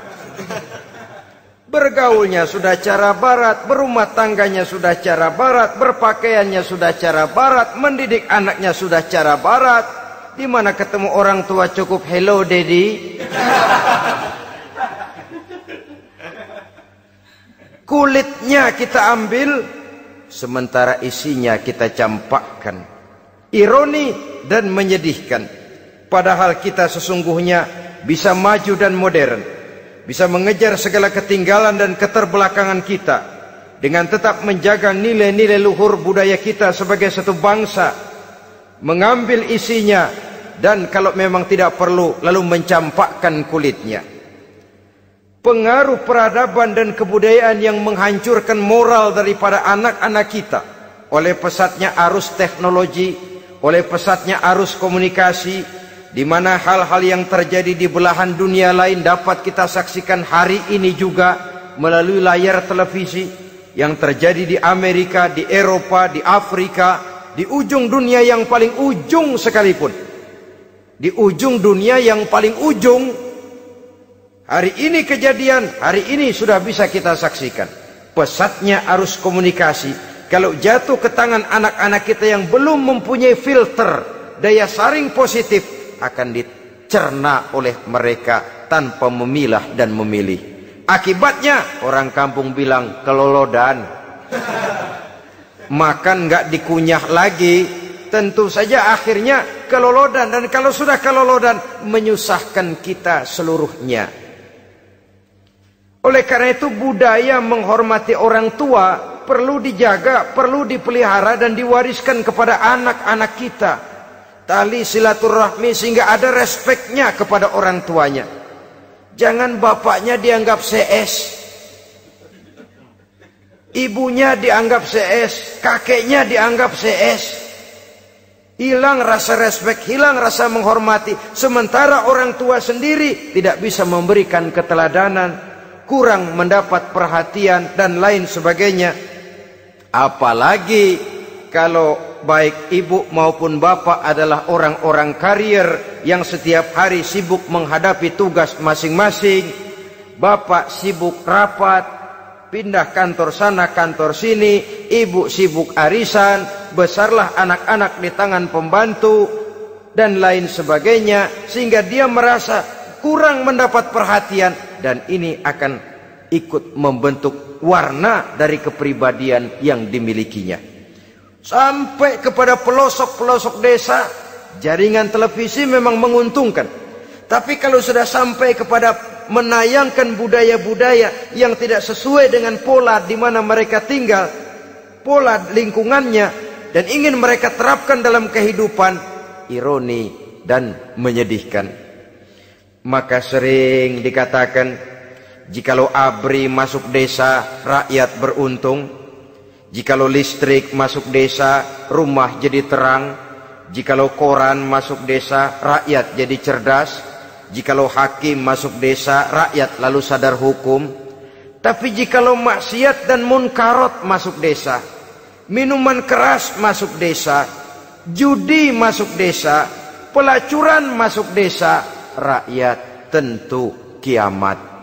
Bergaulnya sudah cara Barat, berumah tangganya sudah cara Barat, berpakaiannya sudah cara Barat, mendidik anaknya sudah cara Barat. Di mana ketemu orang tua cukup hello daddy. Kulitnya kita ambil, sementara isinya kita campakkan. Ironi dan menyedihkan. Padahal kita sesungguhnya bisa maju dan modern, bisa mengejar segala ketinggalan dan keterbelakangan kita, dengan tetap menjaga nilai-nilai luhur budaya kita sebagai satu bangsa, mengambil isinya, dan kalau memang tidak perlu, lalu mencampakkan kulitnya. Pengaruh peradaban dan kebudayaan yang menghancurkan moral daripada anak-anak kita oleh pesatnya arus teknologi, oleh pesatnya arus komunikasi, di mana hal-hal yang terjadi di belahan dunia lain dapat kita saksikan hari ini juga melalui layar televisi, yang terjadi di Amerika, di Eropa, di Afrika, di ujung dunia yang paling ujung sekalipun. Di ujung dunia yang paling ujung, hari ini kejadian, hari ini sudah bisa kita saksikan. Pesatnya arus komunikasi, kalau jatuh ke tangan anak-anak kita yang belum mempunyai filter, daya saring positif, akan dicerna oleh mereka tanpa memilah dan memilih. Akibatnya orang kampung bilang kelolodan. Makan nggak dikunyah lagi. Tentu saja akhirnya kelolodan, dan kalau sudah kelolodan menyusahkan kita seluruhnya. Oleh karena itu budaya menghormati orang tua perlu dijaga, perlu dipelihara dan diwariskan kepada anak-anak kita. Tali silaturahmi sehingga ada respeknya kepada orang tuanya. Jangan bapaknya dianggap C S, ibunya dianggap C S, kakeknya dianggap C S. Hilang rasa respek, hilang rasa menghormati. Sementara orang tua sendiri tidak bisa memberikan keteladanan, kurang mendapat perhatian dan lain sebagainya. Apalagi kalau baik ibu maupun bapak adalah orang-orang karier yang setiap hari sibuk menghadapi tugas masing-masing. Bapak sibuk rapat, pindah kantor sana kantor sini, ibu sibuk arisan, besarlah anak-anak di tangan pembantu dan lain sebagainya, sehingga dia merasa kurang mendapat perhatian, dan ini akan ikut membentuk warna dari kepribadian yang dimilikinya. Sampai kepada pelosok-pelosok desa, jaringan televisi memang menguntungkan. Tapi kalau sudah sampai kepada menayangkan budaya-budaya yang tidak sesuai dengan pola di mana mereka tinggal, pola lingkungannya, dan ingin mereka terapkan dalam kehidupan, ironi dan menyedihkan. Maka sering dikatakan, jikalau ABRI masuk desa, rakyat beruntung. Jikalau listrik masuk desa, rumah jadi terang. Jikalau koran masuk desa, rakyat jadi cerdas. Jikalau hakim masuk desa, rakyat lalu sadar hukum. Tapi jikalau maksiat dan munkarot masuk desa, minuman keras masuk desa, judi masuk desa, pelacuran masuk desa, rakyat tentu kiamat.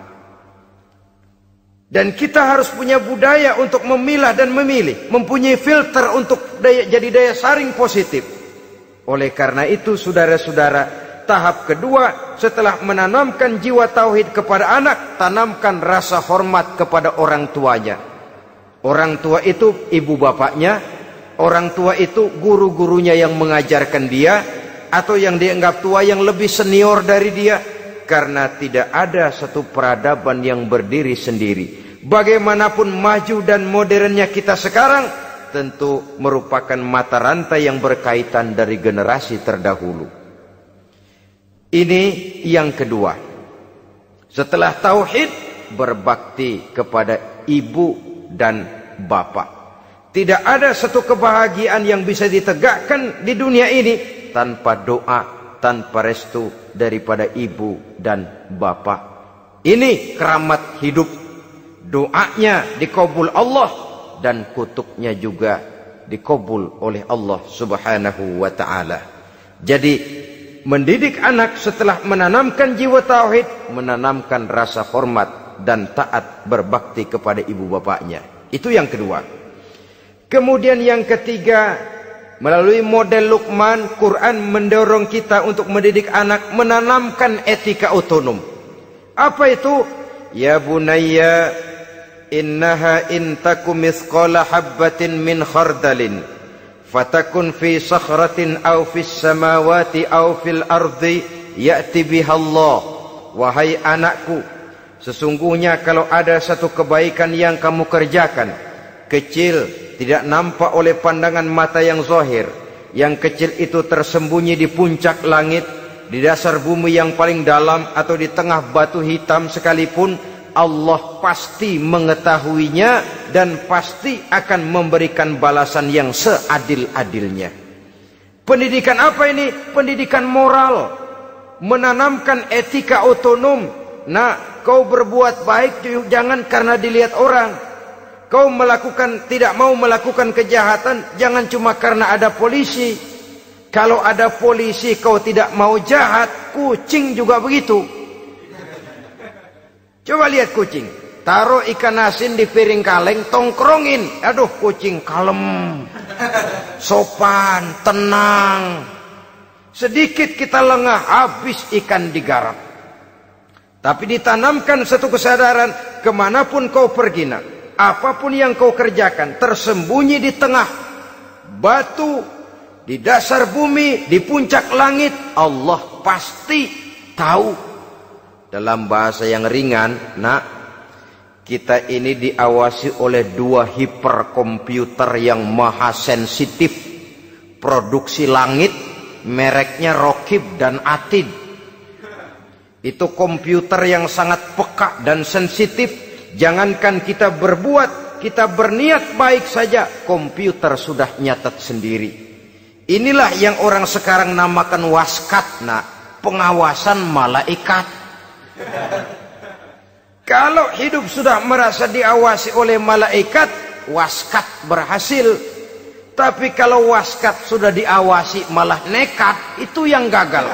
Dan kita harus punya budaya untuk memilah dan memilih, mempunyai filter untuk daya, jadi daya saring positif. Oleh karena itu saudara-saudara, tahap kedua setelah menanamkan jiwa tauhid kepada anak, tanamkan rasa hormat kepada orang tuanya. Orang tua itu ibu bapaknya, orang tua itu guru-gurunya yang mengajarkan dia, atau yang dianggap tua yang lebih senior dari dia. Karena tidak ada satu peradaban yang berdiri sendiri. Bagaimanapun maju dan modernnya kita sekarang, tentu merupakan mata rantai yang berkaitan dari generasi terdahulu. Ini yang kedua. Setelah tauhid, berbakti kepada ibu dan bapak. Tidak ada satu kebahagiaan yang bisa ditegakkan di dunia ini tanpa doa, tanpa restu daripada ibu dan bapak. Ini keramat hidup. Doanya dikabul Allah dan kutuknya juga dikabul oleh Allah Subhanahu wa taala. Jadi mendidik anak setelah menanamkan jiwa tauhid, menanamkan rasa hormat dan taat berbakti kepada ibu bapaknya. Itu yang kedua. Kemudian yang ketiga, melalui model Luqman, Quran mendorong kita untuk mendidik anak menanamkan etika otonom. Apa itu? Ya bunayya innaha in takum mithqala habbatin min khardalin fatakun fi sakhratin aw fis samawati aw fil ardi ya'ti biha Allah. Wahai anakku, sesungguhnya kalau ada satu kebaikan yang kamu kerjakan, kecil, tidak nampak oleh pandangan mata yang zahir, yang kecil itu tersembunyi di puncak langit, di dasar bumi yang paling dalam, atau di tengah batu hitam sekalipun, Allah pasti mengetahuinya dan pasti akan memberikan balasan yang seadil-adilnya. Pendidikan apa ini? Pendidikan moral, menanamkan etika otonom. Nah, kau berbuat baik jangan karena dilihat orang. Kau melakukan tidak mau melakukan kejahatan jangan cuma karena ada polisi. Kalau ada polisi kau tidak mau jahat, kucing juga begitu. Coba lihat kucing, taruh ikan asin di piring kaleng, tongkrongin. Aduh, kucing kalem, sopan, tenang. Sedikit kita lengah, habis ikan digarap. Tapi ditanamkan satu kesadaran, kemanapun kau pergi nak, apapun yang kau kerjakan, tersembunyi di tengah batu, di dasar bumi, di puncak langit, Allah pasti tahu. Dalam bahasa yang ringan, nak, Kita ini diawasi oleh dua hiperkomputer yang maha sensitif. Produksi langit, mereknya Rokib dan Atid. Itu komputer yang sangat peka dan sensitif. Jangankan kita berbuat, kita berniat baik saja, komputer sudah nyatat sendiri. Inilah yang orang sekarang namakan waskat, nah, pengawasan malaikat. Kalau hidup sudah merasa diawasi oleh malaikat, waskat berhasil. Tapi kalau waskat sudah diawasi malah nekat, itu yang gagal.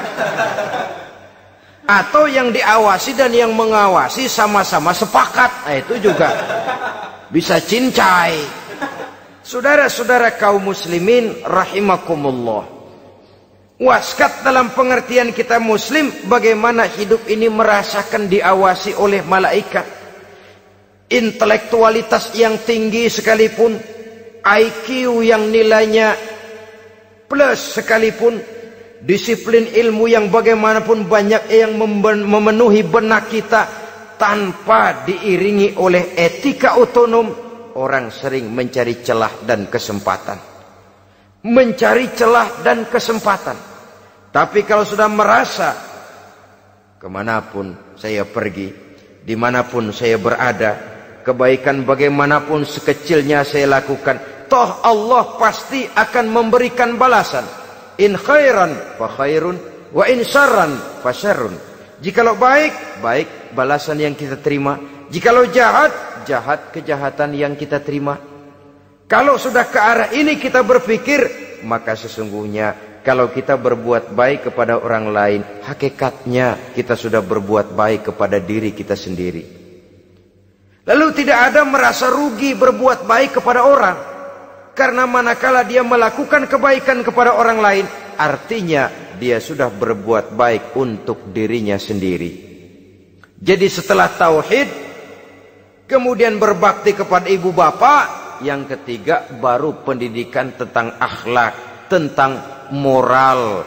Atau yang diawasi dan yang mengawasi sama-sama sepakat, nah, itu juga bisa cincai. Saudara-saudara kaum muslimin rahimakumullah. Waskat dalam pengertian kita muslim, bagaimana hidup ini merasakan diawasi oleh malaikat. Intelektualitas yang tinggi sekalipun, I Q yang nilainya plus sekalipun, disiplin ilmu yang bagaimanapun banyak yang memenuhi benak kita, tanpa diiringi oleh etika otonom, orang sering mencari celah dan kesempatan. Mencari celah dan kesempatan. Tapi kalau sudah merasa, kemanapun saya pergi, dimanapun saya berada, kebaikan bagaimanapun sekecilnya saya lakukan, toh Allah pasti akan memberikan balasan. In khairan fa khairun, wa in syarran fa syarrun. Jikalau baik, baik balasan yang kita terima. Jikalau jahat, jahat kejahatan yang kita terima. Kalau sudah ke arah ini kita berpikir, maka sesungguhnya kalau kita berbuat baik kepada orang lain, hakikatnya kita sudah berbuat baik kepada diri kita sendiri. Lalu tidak ada merasa rugi berbuat baik kepada orang. Karena manakala dia melakukan kebaikan kepada orang lain, artinya dia sudah berbuat baik untuk dirinya sendiri. Jadi setelah tauhid, kemudian berbakti kepada ibu bapak, yang ketiga baru pendidikan tentang akhlak, tentang moral.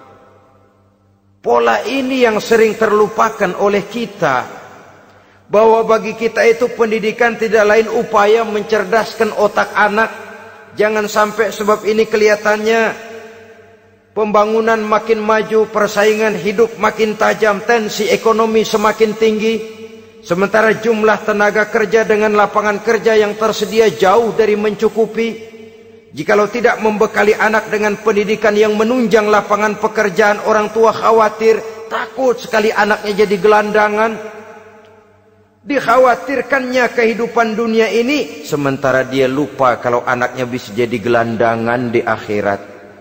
Pola ini yang sering terlupakan oleh kita, bahwa bagi kita itu pendidikan tidak lain upaya mencerdaskan otak anak. Jangan sampai sebab ini kelihatannya pembangunan makin maju, persaingan hidup makin tajam, tensi ekonomi semakin tinggi, sementara jumlah tenaga kerja dengan lapangan kerja yang tersedia jauh dari mencukupi. Jikalau tidak membekali anak dengan pendidikan yang menunjang lapangan pekerjaan, orang tua khawatir, takut sekali anaknya jadi gelandangan. Dikhawatirkannya kehidupan dunia ini, sementara dia lupa kalau anaknya bisa jadi gelandangan di akhirat.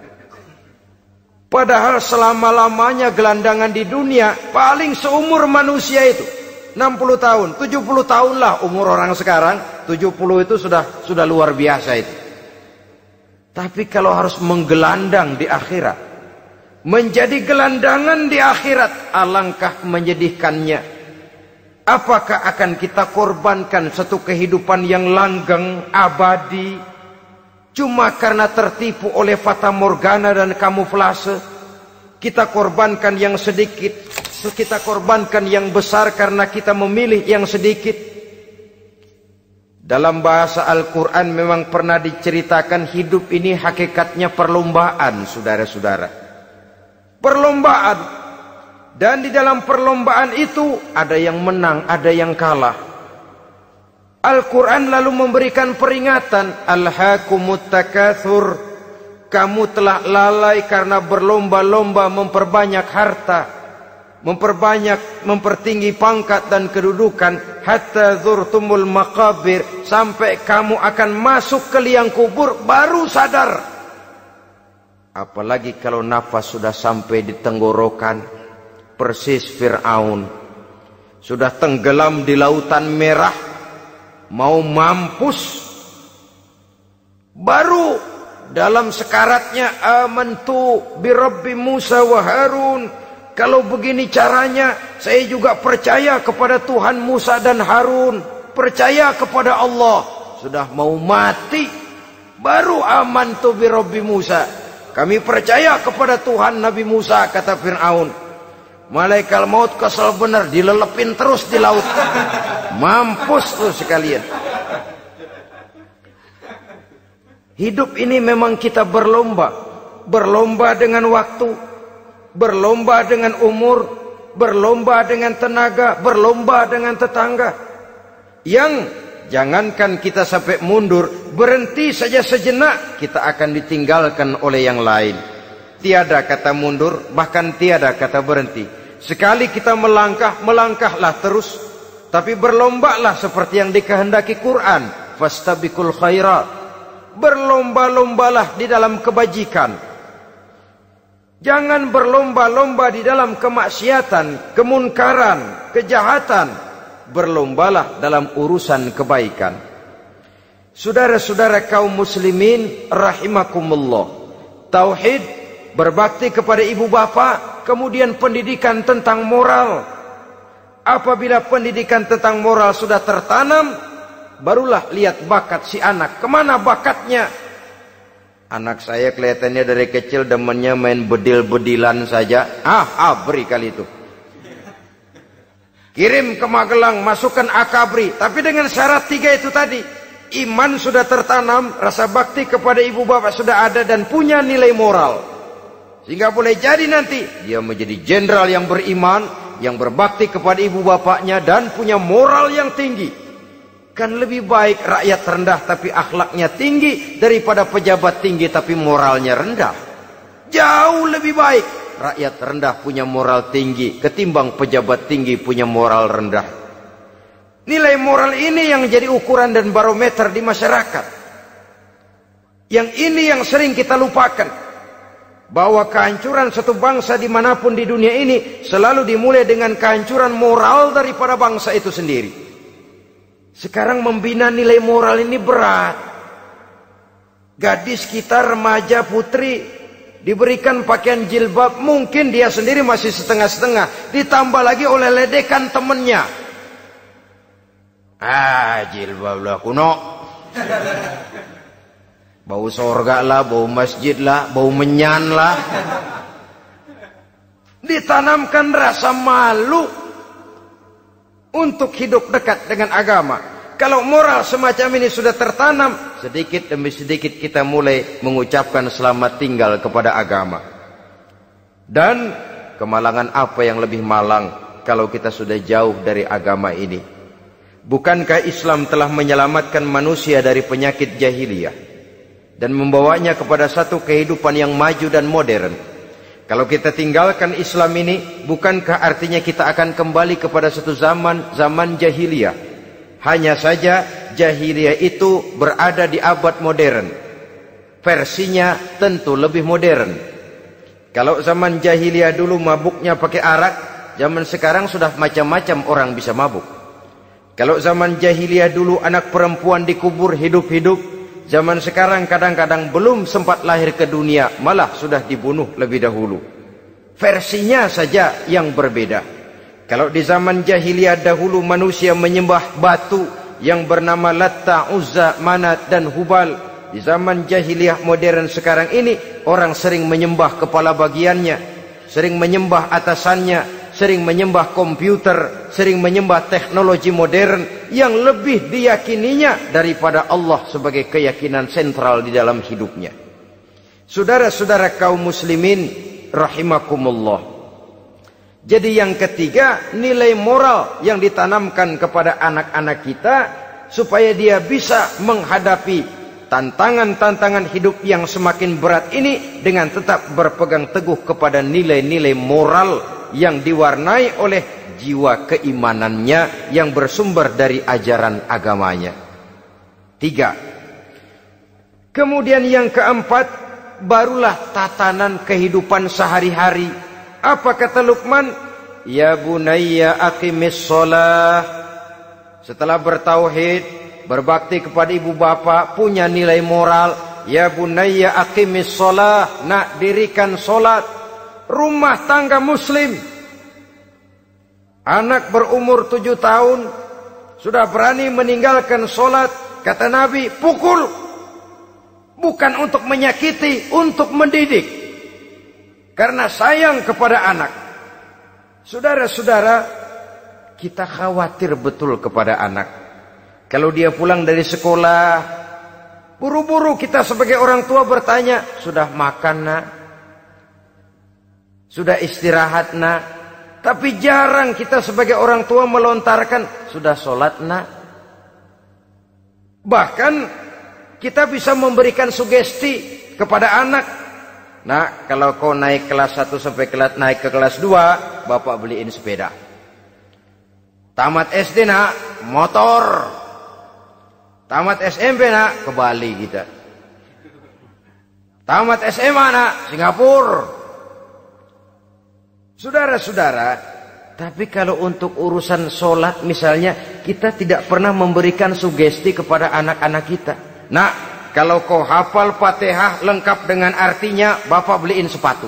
Padahal selama-lamanya gelandangan di dunia, paling seumur manusia itu enam puluh tahun, tujuh puluh tahun lah umur orang sekarang. tujuh puluh itu sudah sudah luar biasa itu. Tapi kalau harus menggelandang di akhirat, menjadi gelandangan di akhirat, alangkah menyedihkannya. Apakah akan kita korbankan satu kehidupan yang langgeng, abadi, cuma karena tertipu oleh fata morgana dan kamuflase? Kita korbankan yang sedikit, kita korbankan yang besar karena kita memilih yang sedikit. Dalam bahasa Al-Quran memang pernah diceritakan hidup ini hakikatnya perlombaan, saudara-saudara. Perlombaan. Dan di dalam perlombaan itu ada yang menang, ada yang kalah. Al-Quran lalu memberikan peringatan, Alhaakumut takatsur, kamu telah lalai karena berlomba-lomba memperbanyak harta, memperbanyak, mempertinggi pangkat dan kedudukan, hatta zurtumul maqabir, sampai kamu akan masuk ke liang kubur baru sadar. Apalagi kalau nafas sudah sampai di tenggorokan, persis Fir'aun sudah tenggelam di lautan merah, mau mampus, baru dalam sekaratnya amantu bi Rabbi Musa wa Harun. Kalau begini caranya, saya juga percaya kepada Tuhan Musa dan Harun, percaya kepada Allah. Sudah mau mati, baru amantu bi Rabbi Musa, kami percaya kepada Tuhan Nabi Musa, kata Fir'aun. Malaikat maut kesel bener, dilelepin terus di laut. Mampus tuh sekalian. Hidup ini memang kita berlomba. Berlomba dengan waktu, berlomba dengan umur, berlomba dengan tenaga, berlomba dengan tetangga. Yang jangankan kita sampai mundur, berhenti saja sejenak, kita akan ditinggalkan oleh yang lain. Tiada kata mundur, bahkan tiada kata berhenti. Sekali kita melangkah, melangkahlah terus. Tapi berlombalah seperti yang dikehendaki Quran. Fastabiqul khairat. Berlomba-lombalah di dalam kebajikan. Jangan berlomba-lomba di dalam kemaksiatan, kemunkaran, kejahatan. Berlombalah dalam urusan kebaikan. Saudara-saudara kaum muslimin rahimakumullah. Tauhid, berbakti kepada ibu bapa. Kemudian pendidikan tentang moral. Apabila pendidikan tentang moral sudah tertanam, barulah lihat bakat si anak. Kemana bakatnya? Anak saya kelihatannya dari kecil demennya main bedil-bedilan saja. Ah, abri kali itu. Kirim ke Magelang, masukkan akabri. Tapi dengan syarat tiga itu tadi. Iman sudah tertanam, rasa bakti kepada ibu bapak sudah ada, dan punya nilai moral. Sehingga boleh jadi nanti dia menjadi jenderal yang beriman, yang berbakti kepada ibu bapaknya, dan punya moral yang tinggi. Kan lebih baik rakyat rendah tapi akhlaknya tinggi, daripada pejabat tinggi tapi moralnya rendah. Jauh lebih baik rakyat rendah punya moral tinggi ketimbang pejabat tinggi punya moral rendah. Nilai moral ini yang jadi ukuran dan barometer di masyarakat. Yang ini yang sering kita lupakan. Bahwa kehancuran satu bangsa dimanapun di dunia ini selalu dimulai dengan kehancuran moral daripada bangsa itu sendiri. Sekarang membina nilai moral ini berat. Gadis kita, remaja, putri diberikan pakaian jilbab, mungkin dia sendiri masih setengah-setengah, ditambah lagi oleh ledekan temennya. Ah, jilbab lah kuno. Bau sorga lah, bau masjid lah, bau menyan lah. Ditanamkan rasa malu untuk hidup dekat dengan agama. Kalau moral semacam ini sudah tertanam, sedikit demi sedikit kita mulai mengucapkan selamat tinggal kepada agama. Dan kemalangan apa yang lebih malang kalau kita sudah jauh dari agama ini? Bukankah Islam telah menyelamatkan manusia dari penyakit jahiliyah dan membawanya kepada satu kehidupan yang maju dan modern? Kalau kita tinggalkan Islam ini, bukankah artinya kita akan kembali kepada satu zaman, zaman jahiliyah? Hanya saja jahiliyah itu berada di abad modern. Versinya tentu lebih modern. Kalau zaman jahiliyah dulu mabuknya pakai arak, zaman sekarang sudah macam-macam orang bisa mabuk. Kalau zaman jahiliyah dulu anak perempuan dikubur hidup-hidup, zaman sekarang kadang-kadang belum sempat lahir ke dunia, malah sudah dibunuh lebih dahulu. Versinya saja yang berbeda. Kalau di zaman jahiliyah dahulu manusia menyembah batu yang bernama Latta, Uzza, Manat dan Hubal. Di zaman jahiliyah modern sekarang ini, orang sering menyembah kepala bagiannya, sering menyembah atasannya, sering menyembah komputer, sering menyembah teknologi modern yang lebih diyakininya daripada Allah sebagai keyakinan sentral di dalam hidupnya. Saudara-saudara kaum muslimin rahimakumullah. Jadi yang ketiga, nilai moral yang ditanamkan kepada anak-anak kita supaya dia bisa menghadapi tantangan-tantangan hidup yang semakin berat ini dengan tetap berpegang teguh kepada nilai-nilai moral yang diwarnai oleh jiwa keimanannya yang bersumber dari ajaran agamanya. Tiga. Kemudian yang keempat, barulah tatanan kehidupan sehari-hari. Apa kata Luqman? Ya bunayya aqimis shalah. Setelah bertauhid, berbakti kepada ibu bapa, punya nilai moral. Ya bunayya aqimis shalah. Nak, dirikan solat. Rumah tangga muslim. Anak berumur tujuh tahun sudah berani meninggalkan solat. Kata Nabi, pukul. Bukan untuk menyakiti, untuk mendidik. Karena sayang kepada anak. Saudara-saudara, kita khawatir betul kepada anak. Kalau dia pulang dari sekolah, buru-buru kita sebagai orang tua bertanya, sudah makan nak? Sudah istirahat nak? Tapi jarang kita sebagai orang tua melontarkan, sudah sholat nak? Bahkan kita bisa memberikan sugesti kepada anak. Nah, kalau kau naik kelas satu sampai kelas naik ke kelas dua, bapak beliin sepeda. Tamat S D nak, motor. Tamat S M P nak, ke Bali kita. Tamat S M A nak, Singapura. Saudara-saudara, tapi kalau untuk urusan sholat misalnya, kita tidak pernah memberikan sugesti kepada anak-anak kita. Nah, kalau kau hafal Fatihah lengkap dengan artinya, bapak beliin sepatu.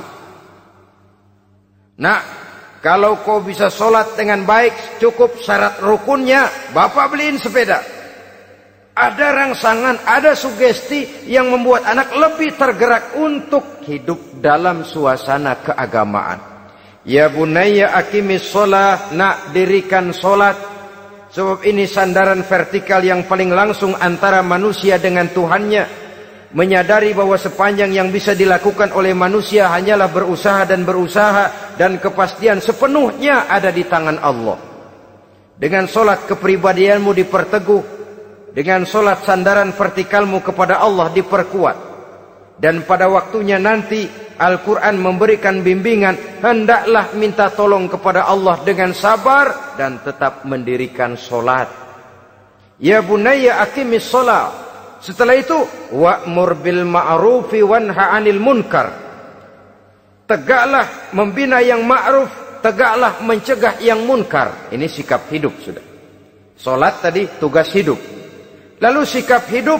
Nah, kalau kau bisa sholat dengan baik, cukup syarat rukunnya, bapak beliin sepeda. Ada rangsangan, ada sugesti yang membuat anak lebih tergerak untuk hidup dalam suasana keagamaan. Ya bunayya aqimis sholah, nak dirikan sholat. Sebab ini sandaran vertikal yang paling langsung antara manusia dengan Tuhannya. Menyadari bahwa sepanjang yang bisa dilakukan oleh manusia hanyalah berusaha dan berusaha, dan kepastian sepenuhnya ada di tangan Allah. Dengan sholat kepribadianmu diperteguh, dengan sholat sandaran vertikalmu kepada Allah diperkuat. Dan pada waktunya nanti Al-Quran memberikan bimbingan, hendaklah minta tolong kepada Allah dengan sabar dan tetap mendirikan solat. Ya bunayya aqimis sholat. Setelah itu, wa'mur bil ma'rufi wanha 'anil munkar. Tegaklah membina yang ma'ruf, tegaklah mencegah yang munkar. Ini sikap hidup sudah. Solat tadi tugas hidup. Lalu sikap hidup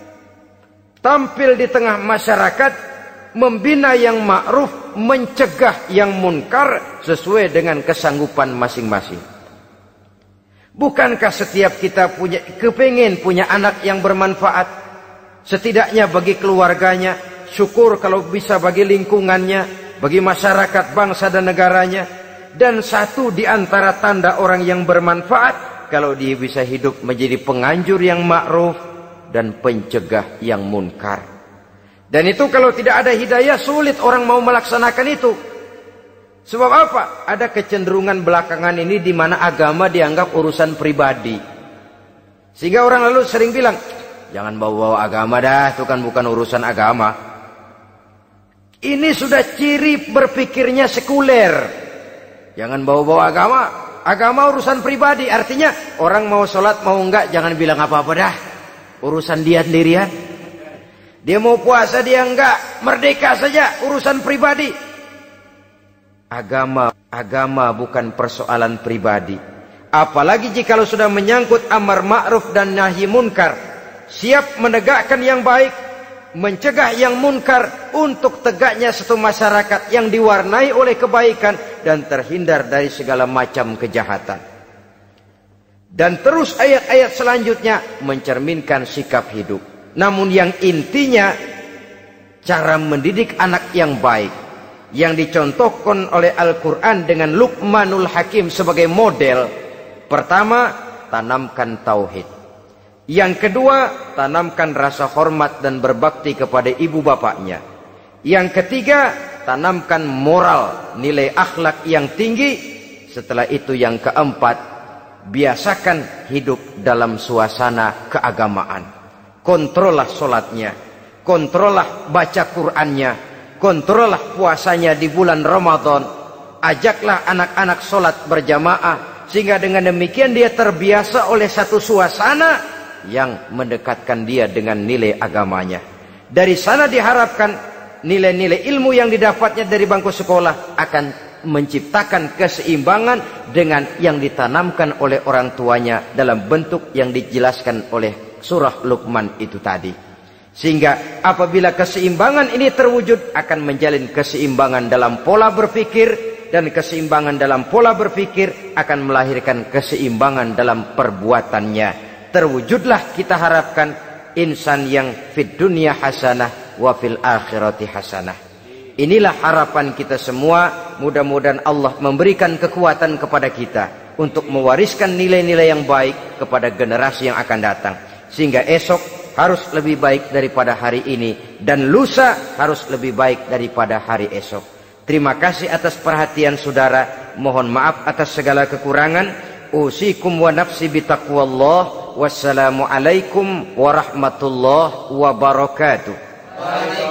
tampil di tengah masyarakat, membina yang ma'ruf, mencegah yang munkar sesuai dengan kesanggupan masing-masing. Bukankah setiap kita punya kepingin punya anak yang bermanfaat, setidaknya bagi keluarganya, syukur kalau bisa bagi lingkungannya, bagi masyarakat, bangsa dan negaranya. Dan satu di antara tanda orang yang bermanfaat, kalau dia bisa hidup menjadi penganjur yang ma'ruf dan pencegah yang munkar. Dan itu kalau tidak ada hidayah, sulit orang mau melaksanakan itu. Sebab apa? Ada kecenderungan belakangan ini di mana agama dianggap urusan pribadi. Sehingga orang lalu sering bilang, jangan bawa-bawa agama dah, itu kan bukan urusan agama. Ini sudah ciri berpikirnya sekuler. Jangan bawa-bawa agama. Agama urusan pribadi, artinya orang mau sholat mau enggak, jangan bilang apa-apa dah. Urusan dia sendirian. Dia mau puasa dia enggak, merdeka saja, urusan pribadi. Agama, agama bukan persoalan pribadi. Apalagi jika sudah menyangkut amar ma'ruf dan nahi munkar, siap menegakkan yang baik, mencegah yang munkar, untuk tegaknya satu masyarakat yang diwarnai oleh kebaikan dan terhindar dari segala macam kejahatan. Dan terus ayat-ayat selanjutnya mencerminkan sikap hidup. Namun yang intinya, cara mendidik anak yang baik, yang dicontohkan oleh Al-Quran dengan Luqmanul Hakim sebagai model. Pertama, tanamkan tauhid. Yang kedua, tanamkan rasa hormat dan berbakti kepada ibu bapaknya. Yang ketiga, tanamkan moral, nilai akhlak yang tinggi. Setelah itu yang keempat, biasakan hidup dalam suasana keagamaan. Kontrollah sholatnya, kontrollah baca Qur'annya, kontrollah puasanya di bulan Ramadan. Ajaklah anak-anak sholat berjamaah, sehingga dengan demikian dia terbiasa oleh satu suasana yang mendekatkan dia dengan nilai agamanya. Dari sana diharapkan nilai-nilai ilmu yang didapatnya dari bangku sekolah akan menciptakan keseimbangan dengan yang ditanamkan oleh orang tuanya dalam bentuk yang dijelaskan oleh surah Luqman itu tadi. Sehingga apabila keseimbangan ini terwujud, akan menjalin keseimbangan dalam pola berpikir, dan keseimbangan dalam pola berpikir akan melahirkan keseimbangan dalam perbuatannya. Terwujudlah kita harapkan insan yang fid dunya hasanah wa fil akhirati hasanah. Inilah harapan kita semua. Mudah-mudahan Allah memberikan kekuatan kepada kita untuk mewariskan nilai-nilai yang baik kepada generasi yang akan datang, sehingga esok harus lebih baik daripada hari ini, dan lusa harus lebih baik daripada hari esok. Terima kasih atas perhatian saudara. Mohon maaf atas segala kekurangan. Usikum wa nafsi bitaqwallah. Wassalamualaikum warahmatullahi wabarakatuh.